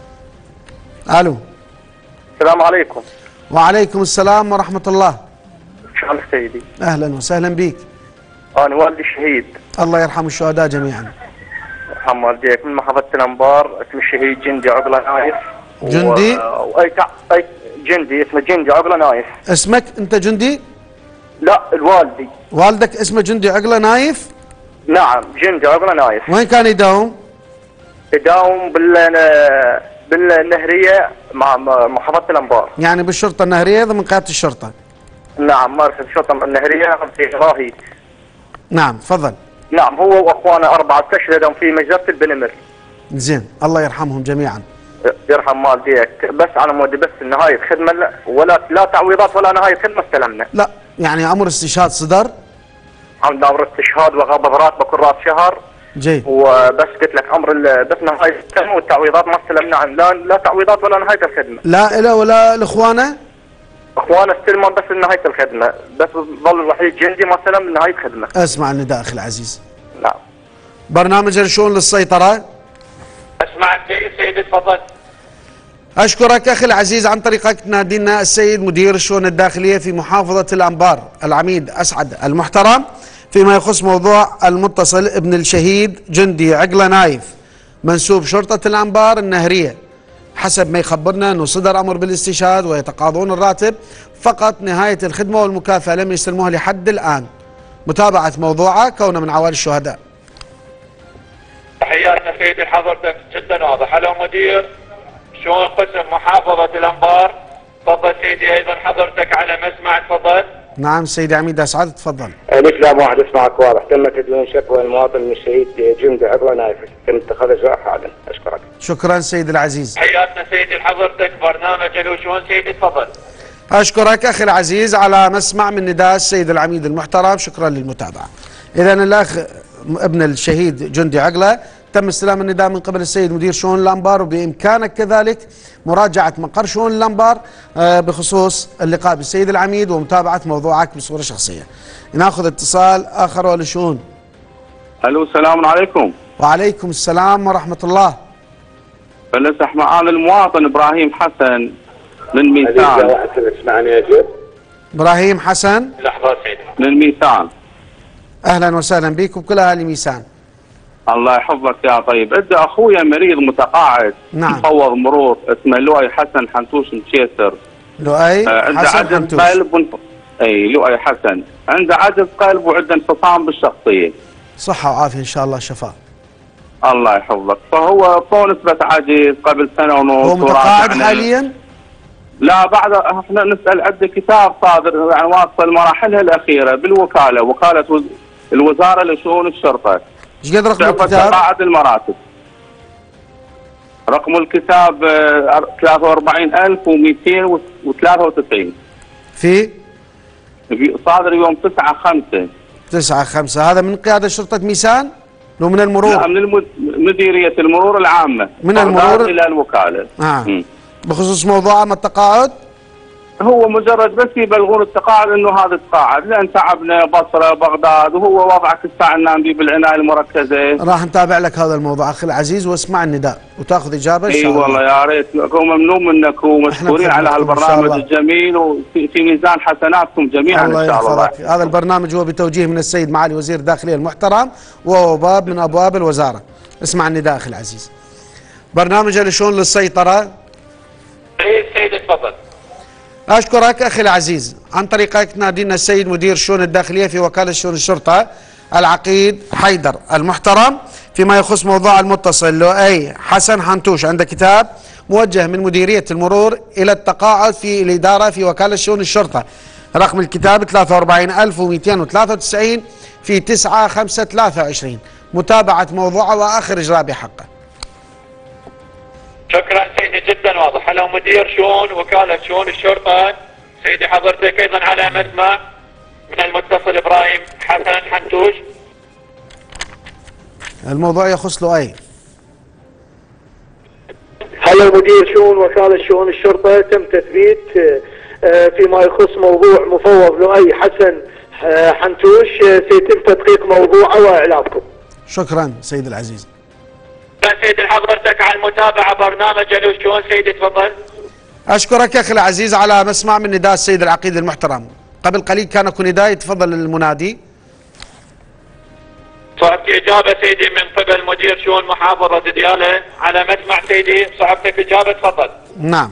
ألو. السلام عليكم. وعليكم السلام ورحمة الله. شلونك سيدي؟ أهلا وسهلا بك. أنا والدي شهيد. الله يرحم الشهداء جميعا. يرحم والديك. من محافظة الأنبار. اسم الشهيد جندي عقله نايف. جندي؟ أي جندي اسمه جندي عقله نايف. اسمك أنت جندي؟ لا الوالدي. والدك اسمه جندي عقله نايف؟ نعم جندي عقله نايف. وين كان يداوم؟ يداوم بالنهرية مع محافظة الأنبار. يعني بالشرطة النهرية ضمن قيادة الشرطة؟ نعم مركز الشرطة النهرية في راهي. نعم تفضل. نعم هو وأخوانه 4 استشهدوا في مجزرة البنمر. زين الله يرحمهم جميعا. يرحم والديك. بس على مود بس نهاية خدمة ولا لا تعويضات ولا نهاية خدمة استلمنا. لا يعني أمر استشهاد صدر؟ عندنا أمر استشهاد وغابة براتبه كل راس شهر. جيد. وبس قلت لك أمر بس نهاية الخدمة والتعويضات ما استلمنا عن لا تعويضات ولا نهاية الخدمة. لا إله ولا لإخوانه؟ إخوانه استلموا بس نهاية الخدمة، بس ظل الوحيد جندي ما استلم نهاية خدمة. اسمع النداء أخي العزيز. نعم. برنامج الشؤون للسيطرة. اسمع سيدي تفضل. أشكرك أخي العزيز. عن طريقك تنادينا السيد مدير الشؤون الداخلية في محافظة الأنبار العميد أسعد المحترم فيما يخص موضوع المتصل ابن الشهيد جندي عقله نايف منسوب شرطة الأنبار النهرية. حسب ما يخبرنا أنه صدر أمر بالاستشهاد ويتقاضون الراتب، فقط نهاية الخدمة والمكافأة لم يستلموها لحد الآن. متابعة موضوعه كونه من عوائل الشهداء. تحياتنا سيدي حضرتك جدا واضحة. لو مدير شؤون قسم محافظة الأنبار تفضل سيدي. أيضا حضرتك على مسمع تفضل. نعم سيدي عميد أسعد تفضل. الإسلام واحد اسمعك واضح. تم تدوين شكوى المواطن من الشهيد جندي عقله نايف تم اتخاذ إجراء حالا. أشكرك. شكرا سيدي العزيز. تحياتنا سيدي حضرتك برنامج الوشون سيدي تفضل. أشكرك أخي العزيز على مسمع من نداء السيد العميد المحترم. شكرا للمتابعة. إذا الأخ ابن الشهيد جندي عقله تم استلام النداء من قبل السيد مدير شؤون الأنبار، وبإمكانك كذلك مراجعة مقر شؤون الأنبار بخصوص اللقاء بالسيد العميد ومتابعة موضوعك بصورة شخصية. ناخذ اتصال آخر والشؤون. الو السلام عليكم. وعليكم السلام ورحمة الله. فلسح معانا المواطن إبراهيم حسن من ميسان. اسمعني يا جد. إبراهيم حسن. لحظة سيدي. من ميسان. أهلا وسهلا بك وبكل أهل ميسان. الله يحفظك يا طيب. عنده اخويا مريض متقاعد. نعم. مفوض مرور اسمه لؤي حسن حنتوش مشيسر. لؤي عنده حسن عجز حنتوش. قلب اي لؤي حسن عنده عجز قلب وعنده انفصام بالشخصيه. صحة وعافية ان شاء الله شفاء. الله يحفظك. فهو فوق نسبة عجز قبل سنة ونص. هو متقاعد حاليا؟ لا بعد احنا نسأل عنده كتاب صادر يعني واصل مراحلها الأخيرة بالوكالة، وكالة الوزارة لشؤون الشرطة. ايش قد رقم الكتاب؟ تقاعد المراتب. رقم الكتاب 43293 في صادر يوم 9/5. 9/5. هذا من قيادة شرطة ميسان؟ لو من المرور؟ لا من مديرية المرور العامة. من المرور إلى الوكالة. بخصوص موضوع التقاعد؟ هو مجرد بس يبلغون التقاعد انه هذا تقاعد، لان تعبنا بصره بغداد وهو وضعك الساعه ننام بيه بالعنايه المركزه. راح نتابع لك هذا الموضوع اخي العزيز واسمع النداء وتاخذ اجابه ان شاء الله. اي والله يا ريت. ممنون منك ومشكورين على هالبرنامج الجميل وفي ميزان حسناتكم جميعا ان شاء الله. هذا البرنامج هو بتوجيه من السيد معالي وزير الداخليه المحترم وهو باب من ابواب الوزاره. اسمع النداء اخي العزيز. برنامج الشؤون للسيطره. اي سيدي تفضل. أشكرك أخي العزيز. عن طريقك نادينا السيد مدير الشؤون الداخلية في وكالة شؤون الشرطة العقيد حيدر المحترم فيما يخص موضوع المتصل لؤي حسن حنتوش. عند كتاب موجه من مديرية المرور إلى التقاعد في الإدارة في وكالة شؤون الشرطة. رقم الكتاب 43293 في 9/5/23. متابعة موضوعه وآخر إجراء بحقه. شكرا سيدي جدا واضح. هلا مدير شؤون وكالة شؤون الشرطة سيدي حضرتك أيضا على مسمع من المتصل إبراهيم حسن حنتوش. الموضوع يخص لؤي. هلا مدير شؤون وكالة شؤون الشرطة، تم تثبيت فيما يخص موضوع مفوض لؤي حسن حنتوش، سيتم تدقيق موضوعه وإعلامكم. شكرا سيد العزيز. سيدي حضرتك على المتابعة برنامج ألو شؤون. سيدي تفضل. أشكرك أخي العزيز على مسمع من نداء السيد العقيد المحترم. قبل قليل كان اكو نداء، يتفضل المنادي. صعبت إجابة سيدي من قبل مدير شؤون محافظة ديالى على مسمع سيدي، صعبتك إجابة تفضل. نعم.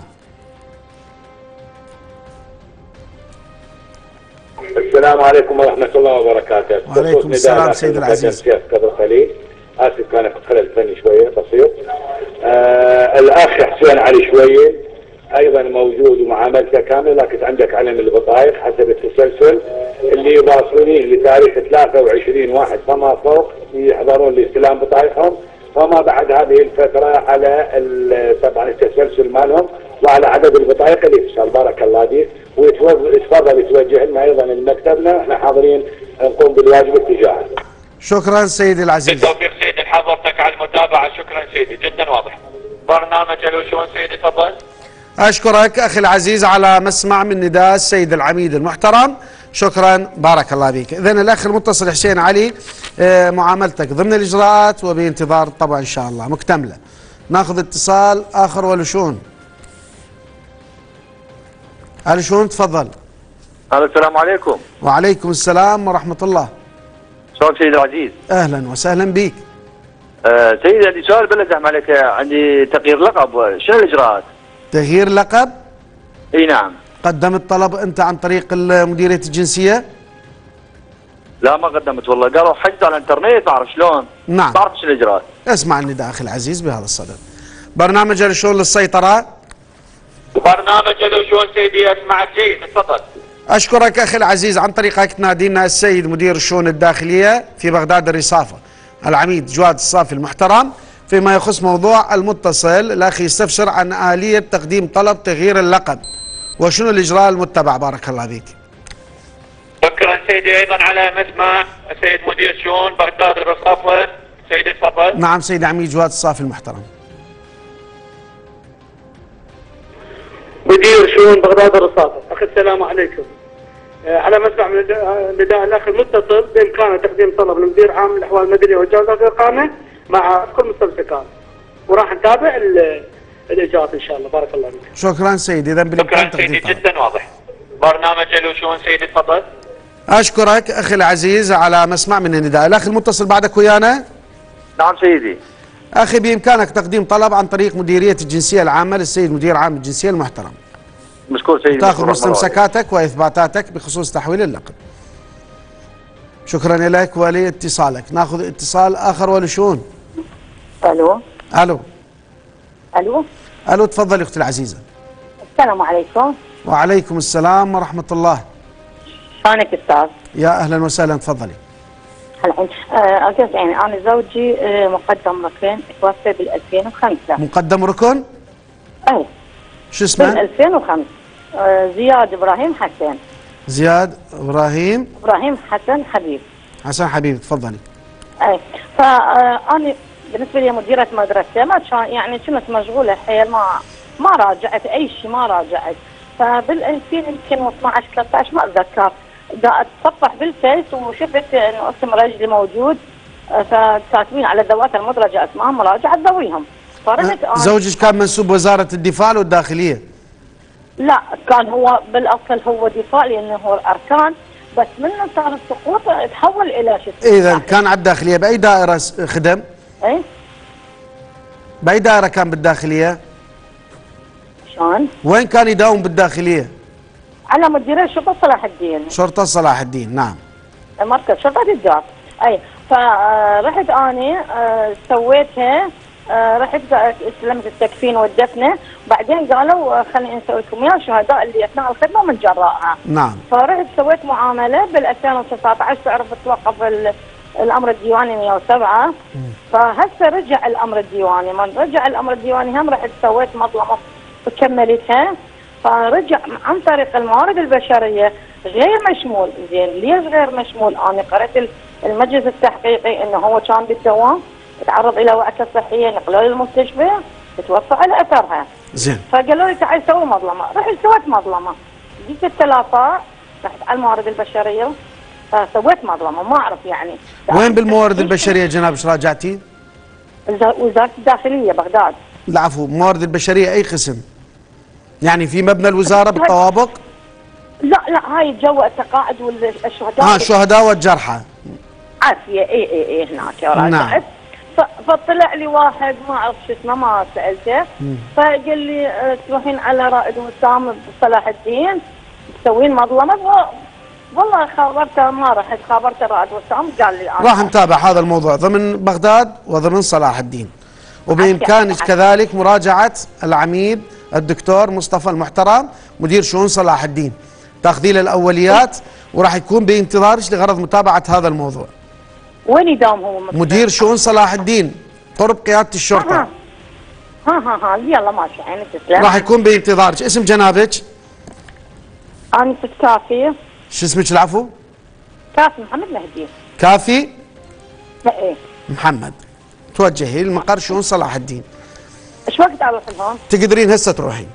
السلام عليكم ورحمة الله وبركاته. وعليكم السلام سيد العزيز. الشيخ قدر خليل، آسف كان خلل فني شوية بسيط. الأخ حسين علي شوية أيضا موجود ومعاملته كاملة، لكن عندك علم البطايق حسب التسلسل اللي يواصلوني لتاريخ 23/1 فما فوق يحضرون لاستلام بطايقهم، فما بعد هذه الفترة على طبعا التسلسل مالهم وعلى عدد البطايق اللي تشال. بارك الله فيك، ويتفضل يتوجه لنا ايضا لمكتبنا، احنا حاضرين نقوم بالواجب اتجاهه. شكرا سيدي العزيز. بالتوفيق سيدي حضرتك على المتابعة. شكرا سيدي جدا واضح. برنامج ألو شؤون سيدي تفضل. أشكرك أخي العزيز على مسمع من نداء السيد العميد المحترم. شكرا بارك الله فيك. إذن الأخ المتصل حسين علي، معاملتك ضمن الإجراءات وبانتظار طبعا إن شاء الله مكتملة. ناخذ اتصال آخر. ولو شؤون. ألو شؤون تفضل. السلام عليكم. وعليكم السلام ورحمة الله. شلون سيدي العزيز؟ أهلا وسهلا بك. سيدي عندي سؤال بالله زحمة عليك، عندي تغيير لقب، شنو الإجراءات؟ تغيير لقب؟ اي نعم. قدمت طلب أنت عن طريق مديرية الجنسية؟ لا ما قدمت والله، قالوا حجز على الانترنت ما اعرف شلون. نعم. ما اعرف شو الإجراءات. اسمع النداء أخي العزيز بهذا الصدد. برنامج ألو شؤون للسيطرة. برنامج ألو شؤون سيدي أسمعك جيد تفضل. أشكرك أخي العزيز. عن طريقك تنادينا السيد مدير الشؤون الداخلية في بغداد الرصافة العميد جواد الصافي المحترم فيما يخص موضوع المتصل. الأخ يستفسر عن آلية تقديم طلب تغيير اللقب وشنو الإجراء المتبع. بارك الله فيك. شكرا سيدي. أيضا على مسمع السيد مدير شؤون بغداد الرصافة. سيدي تفضل. نعم سيد عميد جواد الصافي المحترم. مدير شؤون بغداد الرصافة. أخي السلام عليكم. على مسمع من نداء الأخ المتصل بإمكانه تقديم طلب لمدير عام الأحوال المدنية وجوازات الإقامة مع كل مستمسكات، وراح نتابع الإجراءات إن شاء الله. بارك الله فيك. شكرا سيدي. إذا شكرا سيدي جدا واضح. برنامج ألو شؤون سيدي تفضل. أشكرك أخي العزيز على مسمع من النداء. الأخ المتصل بعدك ويانا. نعم سيدي. أخي بإمكانك تقديم طلب عن طريق مديرية الجنسية العامة للسيد مدير عام الجنسية المحترم. مشكور سيدي. تاخذ مستمسكاتك وإثباتاتك بخصوص تحويل اللقب. شكرا لك ولاتصالك. ناخذ اتصال آخر. ولو شؤون. ألو. ألو. ألو. ألو تفضلي أختي العزيزة. السلام عليكم. وعليكم السلام ورحمة الله. شلونك أستاذ؟ يا أهلا وسهلا تفضلي. الحين أقصد يعني أنا زوجي مقدم ركن توفى بال 2005. مقدم ركن؟ أي. شو اسمه؟ بال 2005. زياد إبراهيم حسن. زياد إبراهيم حسن حبيب. حسن حبيب تفضلي. أي. فأنا بالنسبة لي مديرة مدرسة ما كان يعني كنت مشغولة حيل، ما راجعت أي شيء، ما راجعت. فبال 2000 يمكن 12 13 ما أتذكر، اتصفح بالفيس وشفت انه اسم رجلي موجود، فكاتبين على ذوات المدرجه اسمائهم مراجعه ذويهم. فرحت زوجك كان منسوب وزاره الدفاع والداخليه؟ لا كان هو بالاصل هو دفاع لانه هو الاركان، بس منه صار السقوط تحول الى شو. اذا كان على الداخليه باي دائره خدم؟ اي باي دائره كان بالداخليه؟ شلون؟ وين كان يداوم بالداخليه؟ على مديرية شرطة صلاح الدين. شرطة صلاح الدين، نعم. مركز شرطة الدار. اي فرحت اني سويتها، رحت استلمت التكفين والدفنه، بعدين قالوا خليني نسوي لكم اياها شهداء اللي اثناء الخدمه من جراءها. نعم. فرحت سويت معامله بال 2019 تعرف توقف الامر الديواني 107. فهسه رجع الامر الديواني، من رجع الامر الديواني هم رحت سويت مظلمه وكملتها، فرجع عن طريق الموارد البشريه غير مشمول. زين ليش غير مشمول؟ انا قرأت المجلس التحقيقي انه هو كان بالدوام، تعرض الى وعكه صحيه، نقلوه للمستشفى، توفى على اثرها. زين. فقالوا لي تعال سوي مظلمه، رحت سويت مظلمه، جيت الثلاثاء رحت على الموارد البشريه فسويت مظلمه، ما اعرف يعني. وين بالموارد البشريه جناب ايش راجعتي؟ وزاره الداخليه بغداد. العفو، موارد البشريه اي قسم؟ يعني في مبنى الوزاره بالطوابق؟ لا هاي جو التقاعد والشهداء. الشهداء والجرحى. عافيه اي هناك راجعت. نعم. فطلع لي واحد ما اعرف شو اسمه، ما سالته، فقال لي تروحين على رائد وسام بصلاح الدين تسوين مظلمه. والله خابرته، ما رحت خابرته رائد وسام، قال لي انا راح نتابع هذا الموضوع ضمن بغداد وضمن صلاح الدين، وبامكانك كذلك مراجعه العميد الدكتور مصطفى المحترم مدير شؤون صلاح الدين، تاخذي له الاوليات وراح يكون بانتظارك لغرض متابعه هذا الموضوع. وين يداوم هو؟ مدير شؤون صلاح الدين قرب قياده الشرطه. ها يلا ماشي عيني تسلم. راح يكون بانتظارك. اسم جنابك؟ انا ست كافي. شو اسمك العفو؟ كافي محمد مهدي. كافي؟ ايه محمد. توجهي لمقر شؤون صلاح الدين. ايش وقت اروح لهون؟ تقدرين هسه تروحين.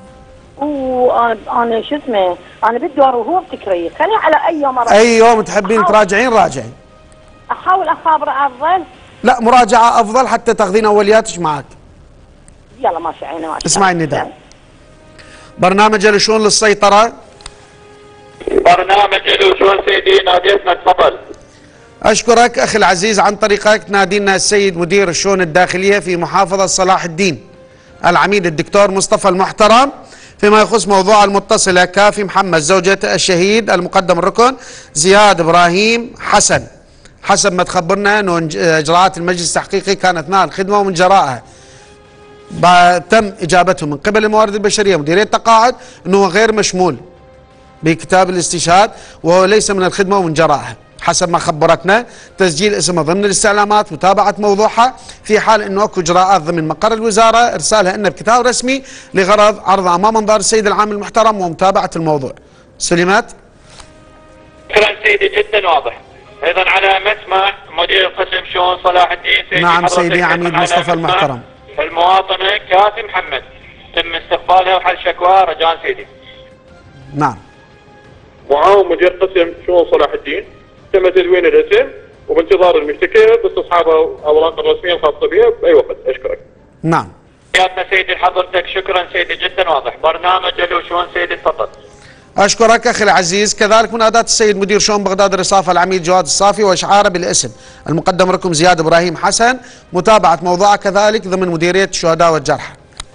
وانا شو اسمه، انا بالدور وهو بتكريت، خليني على اي يوم اروح. اي يوم تحبين تراجعين راجعين. احاول اخابر افضل؟ لا، مراجعه افضل حتى تاخذين اولياتك معك. يلا ماشي عيني ماشي. اسمعي النداء. برنامج الشؤون للسيطره. برنامج الشؤون سيدي ناديتنا، تفضل. اشكرك اخي العزيز، عن طريقك نادينا السيد مدير الشؤون الداخليه في محافظه صلاح الدين العميد الدكتور مصطفى المحترم فيما يخص موضوع المتصله كافي محمد زوجة الشهيد المقدم الركن زياد ابراهيم حسن. حسب ما تخبرنا انه اجراءات المجلس التحقيقي كانت اثناء الخدمه ومن جرائها تم اجابته من قبل الموارد البشريه مديريه التقاعد انه غير مشمول بكتاب الاستشهاد وهو ليس من الخدمه ومن جرائها. حسب ما خبرتنا تسجيل اسمه ضمن الاستعلامات، متابعه موضوعها، في حال انه اكو اجراءات ضمن مقر الوزاره ارسالها لنا بكتاب رسمي لغرض عرضها امام انظار السيد العام المحترم ومتابعه الموضوع. سليمات؟ شكرا سيدي، جدا واضح. ايضا على مسمع مدير قسم شؤون صلاح الدين سيدي. نعم سيدي عميد مصطفى المحترم. المواطنه كافي محمد تم استقبالها وحل شكوى رجاء سيدي. نعم. معاون مدير قسم شؤون صلاح الدين، تم تدوين الاسم وبانتظار المشتكى باستصحاب اوراق الرسميه الخاصه بها باي وقت. اشكرك. نعم. حياتنا سيدي حضرتك، شكرا سيدي، جدا واضح. برنامج الشؤون سيدي، تفضل. اشكرك اخي العزيز. كذلك منادات السيد مدير شؤون بغداد الرصافه العميد جواد الصافي واشعاره بالاسم المقدم ركن زياد ابراهيم حسن، متابعه موضوعه كذلك ضمن مديريه الشهداء والجرحى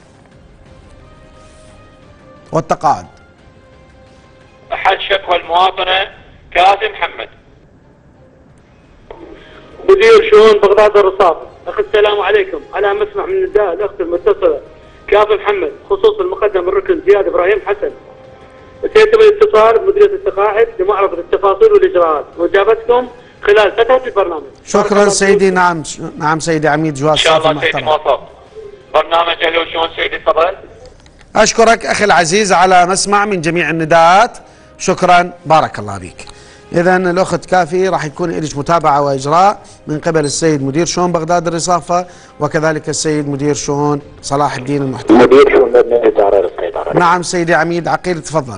والتقاعد. حل شكوى المواطنه كافي محمد. مدير شؤون بغداد الرصافه. اخي السلام عليكم، على مسمع من نداء الاخت المتصله كافي محمد خصوص المقدم الركن زياد ابراهيم حسن، سيتم الاتصال بمديريه التقاعد لمعرفه التفاصيل والاجراءات واجابتكم خلال فتره البرنامج. شكرا سيدي. نعم سيدي عميد جواد ان شاء الله سيدي موفق. برنامج الشؤون سيدي، تفضل. اشكرك اخي العزيز على مسمع من جميع النداءات، شكرا بارك الله بك. إذا الأخت كافي راح يكون لك متابعة وإجراء من قبل السيد مدير شؤون بغداد الرصافة وكذلك السيد مدير شؤون صلاح الدين المحترم. مدير شؤون مبنى الإدارة للسيطرة. نعم سيدي عميد عقيل، تفضل.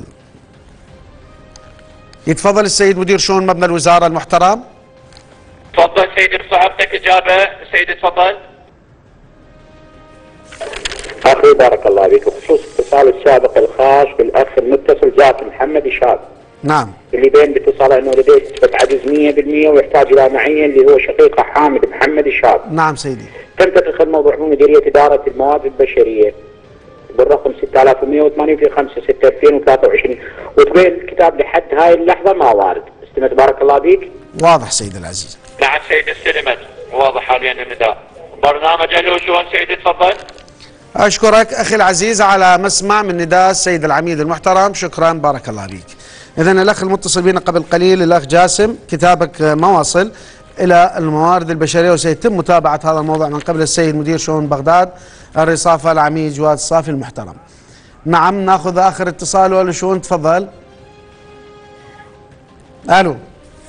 يتفضل السيد مدير شؤون مبنى الوزارة المحترم. تفضل سيدي، بصحبتك إجابة سيدي، تفضل. أخي بارك الله بك، بخصوص الاتصال السابق الخاص بالأخ المتصل جاك محمد شاب. نعم. اللي بين باتصاله انه لديه نسبة عجز 100% ويحتاج الى معين اللي هو شقيقه حامد محمد الشاب. نعم سيدي. تم تدخل موضوع من مديرية إدارة الموارد البشرية بالرقم 6180 في 5/6/2023 وتبين الكتاب لحد هاي اللحظة ما وارد. استمت بارك الله بيك. واضح سيد العزيز. نعم سيدي استلمت، واضح حاليا النداء. برنامج الو شلون سيدي تفضل. أشكرك أخي العزيز على مسمع من نداء السيد العميد المحترم، شكرا بارك الله بيك. إذا الأخ المتصل بنا قبل قليل الأخ جاسم، كتابك ما وصل إلى الموارد البشرية وسيتم متابعة هذا الموضوع من قبل السيد مدير شؤون بغداد الرصافة العميد جواد الصافي المحترم. نعم ناخذ آخر اتصال ولا شؤون، تفضل. ألو.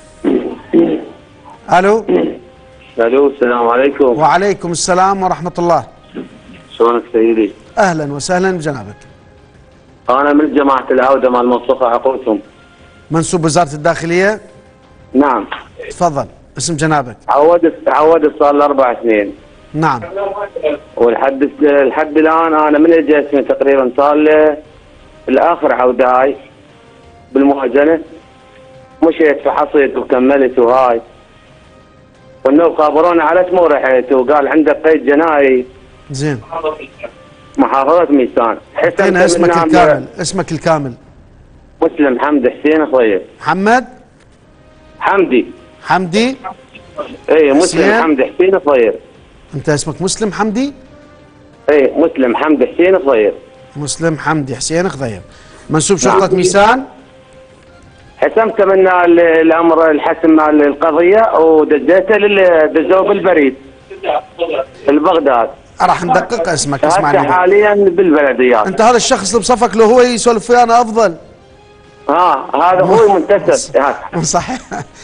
ألو. ألو السلام عليكم. وعليكم السلام ورحمة الله. شلونك سيدي؟ أهلا وسهلا بجنابك. أنا من جماعة العودة مع المنصوصة عقوتهم. منسوب وزارة الداخلية؟ نعم. تفضل اسم جنابك. عودت صار لي 4 سنين. نعم. والحد الآن أنا من الجسم تقريبا صار لي الآخر عوداي بالموازنة، مشيت فحصيت وكملت وهاي، والنوب خابرونا على اسمه رحت وقال عندك قيد جنائي. زين. محافظة ميسان. اعطينا اسمك الكامل. اسمك الكامل. مسلم حمد حسين خضير. محمد؟ حمدي. حمدي؟ اي مسلم حمد حسين خضير. انت اسمك مسلم حمدي؟ اي مسلم حمد حسين خضير. مسلم حمدي حسين خضير. منسوب شرطة ميسان؟ حسمت من الامر الحسم مال القضية ودزيته دزوه بالبريد البغداد. راح ندقق اسمك. اسمعني حاليا بالبلديات. انت هذا الشخص اللي بصفك لو هو يسولف ويانا انا افضل. هذا هو المنتسب. صحيح.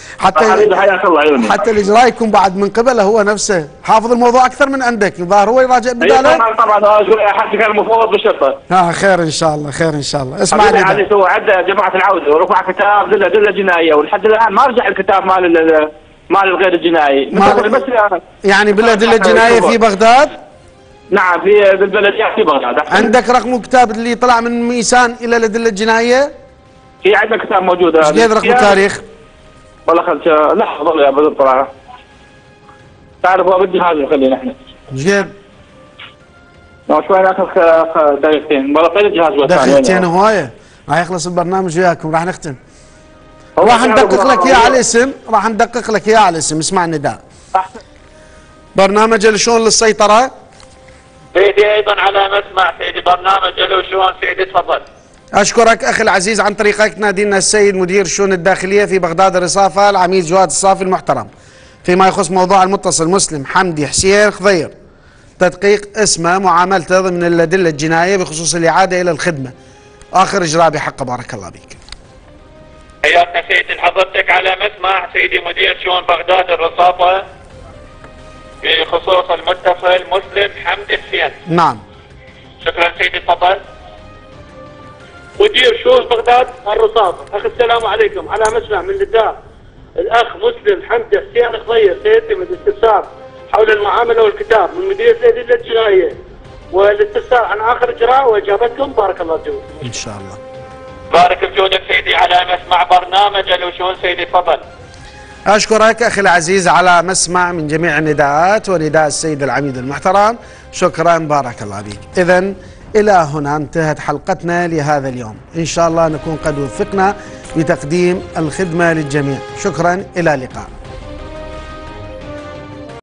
حتى الاجراء يكون بعد من قبله هو نفسه حافظ الموضوع اكثر من عندك، الظاهر هو يراجع بداله. طبعا حتى كان مفوض بالشرطه. خير ان شاء الله، خير ان شاء الله. اسمعني علي سوى عدى جماعه العوده ورفع كتاب دله جنائيه ولحد الان ما رجع الكتاب مال الغير الجنائي. بس يعني بالادله الجنائيه في بغداد؟ نعم في بالبلديات في بغداد. عندك رقم كتاب اللي طلع من ميسان الى الادله الجنائيه؟ في عندنا كتاب موجود. ايش قد رقم التاريخ؟ والله لحظه والله يا بدر طلع. تعرف هو بالجهاز خلينا احنا. ايش قد؟ شوي ناخذ دقيقتين، والله طيب الجهاز هو دقيقتين هوايه، راح يخلص البرنامج وياكم راح نختم. راح ندقق لك اياه على الاسم، راح ندقق لك اياه على الاسم، اسمع النداء. برنامج شلون للسيطرة؟ سيدي ايضا على مسمع سيدي برنامج الو شلون سيدي تفضل. اشكرك اخي العزيز، عن طريقك نادينا السيد مدير الشؤون الداخليه في بغداد الرصافه العميد جواد الصافي المحترم فيما يخص موضوع المتصل مسلم حمدي حسين خضير، تدقيق اسمه معاملته ضمن الادله الجنائيه بخصوص الاعاده الى الخدمه. اخر اجراء بحقه بارك الله بك. حياكنا سيدي حضرتك على مسمع سيدي مدير شؤون بغداد الرصافه بخصوص المتصل مسلم حمدي حسين. نعم. شكرا سيدي تفضل. مدير شؤون بغداد الرصافة. أخي السلام عليكم، على مسمع من نداء الأخ مسلم حمدي حسين خضير سيتم الاستفسار حول المعاملة والكتاب من مدير الأدلة الجنائية والاستفسار عن آخر إجراء وإجابتكم بارك الله فيكم. إن شاء الله. بارك بجودك سيدي على مسمع برنامج الو شؤون سيدي تفضل. أشكرك أخي العزيز على مسمع من جميع النداءات ونداء السيد العميد المحترم، شكرا بارك الله بك. إذن إلى هنا انتهت حلقتنا لهذا اليوم، إن شاء الله نكون قد وفقنا بتقديم الخدمة للجميع. شكرا، إلى اللقاء.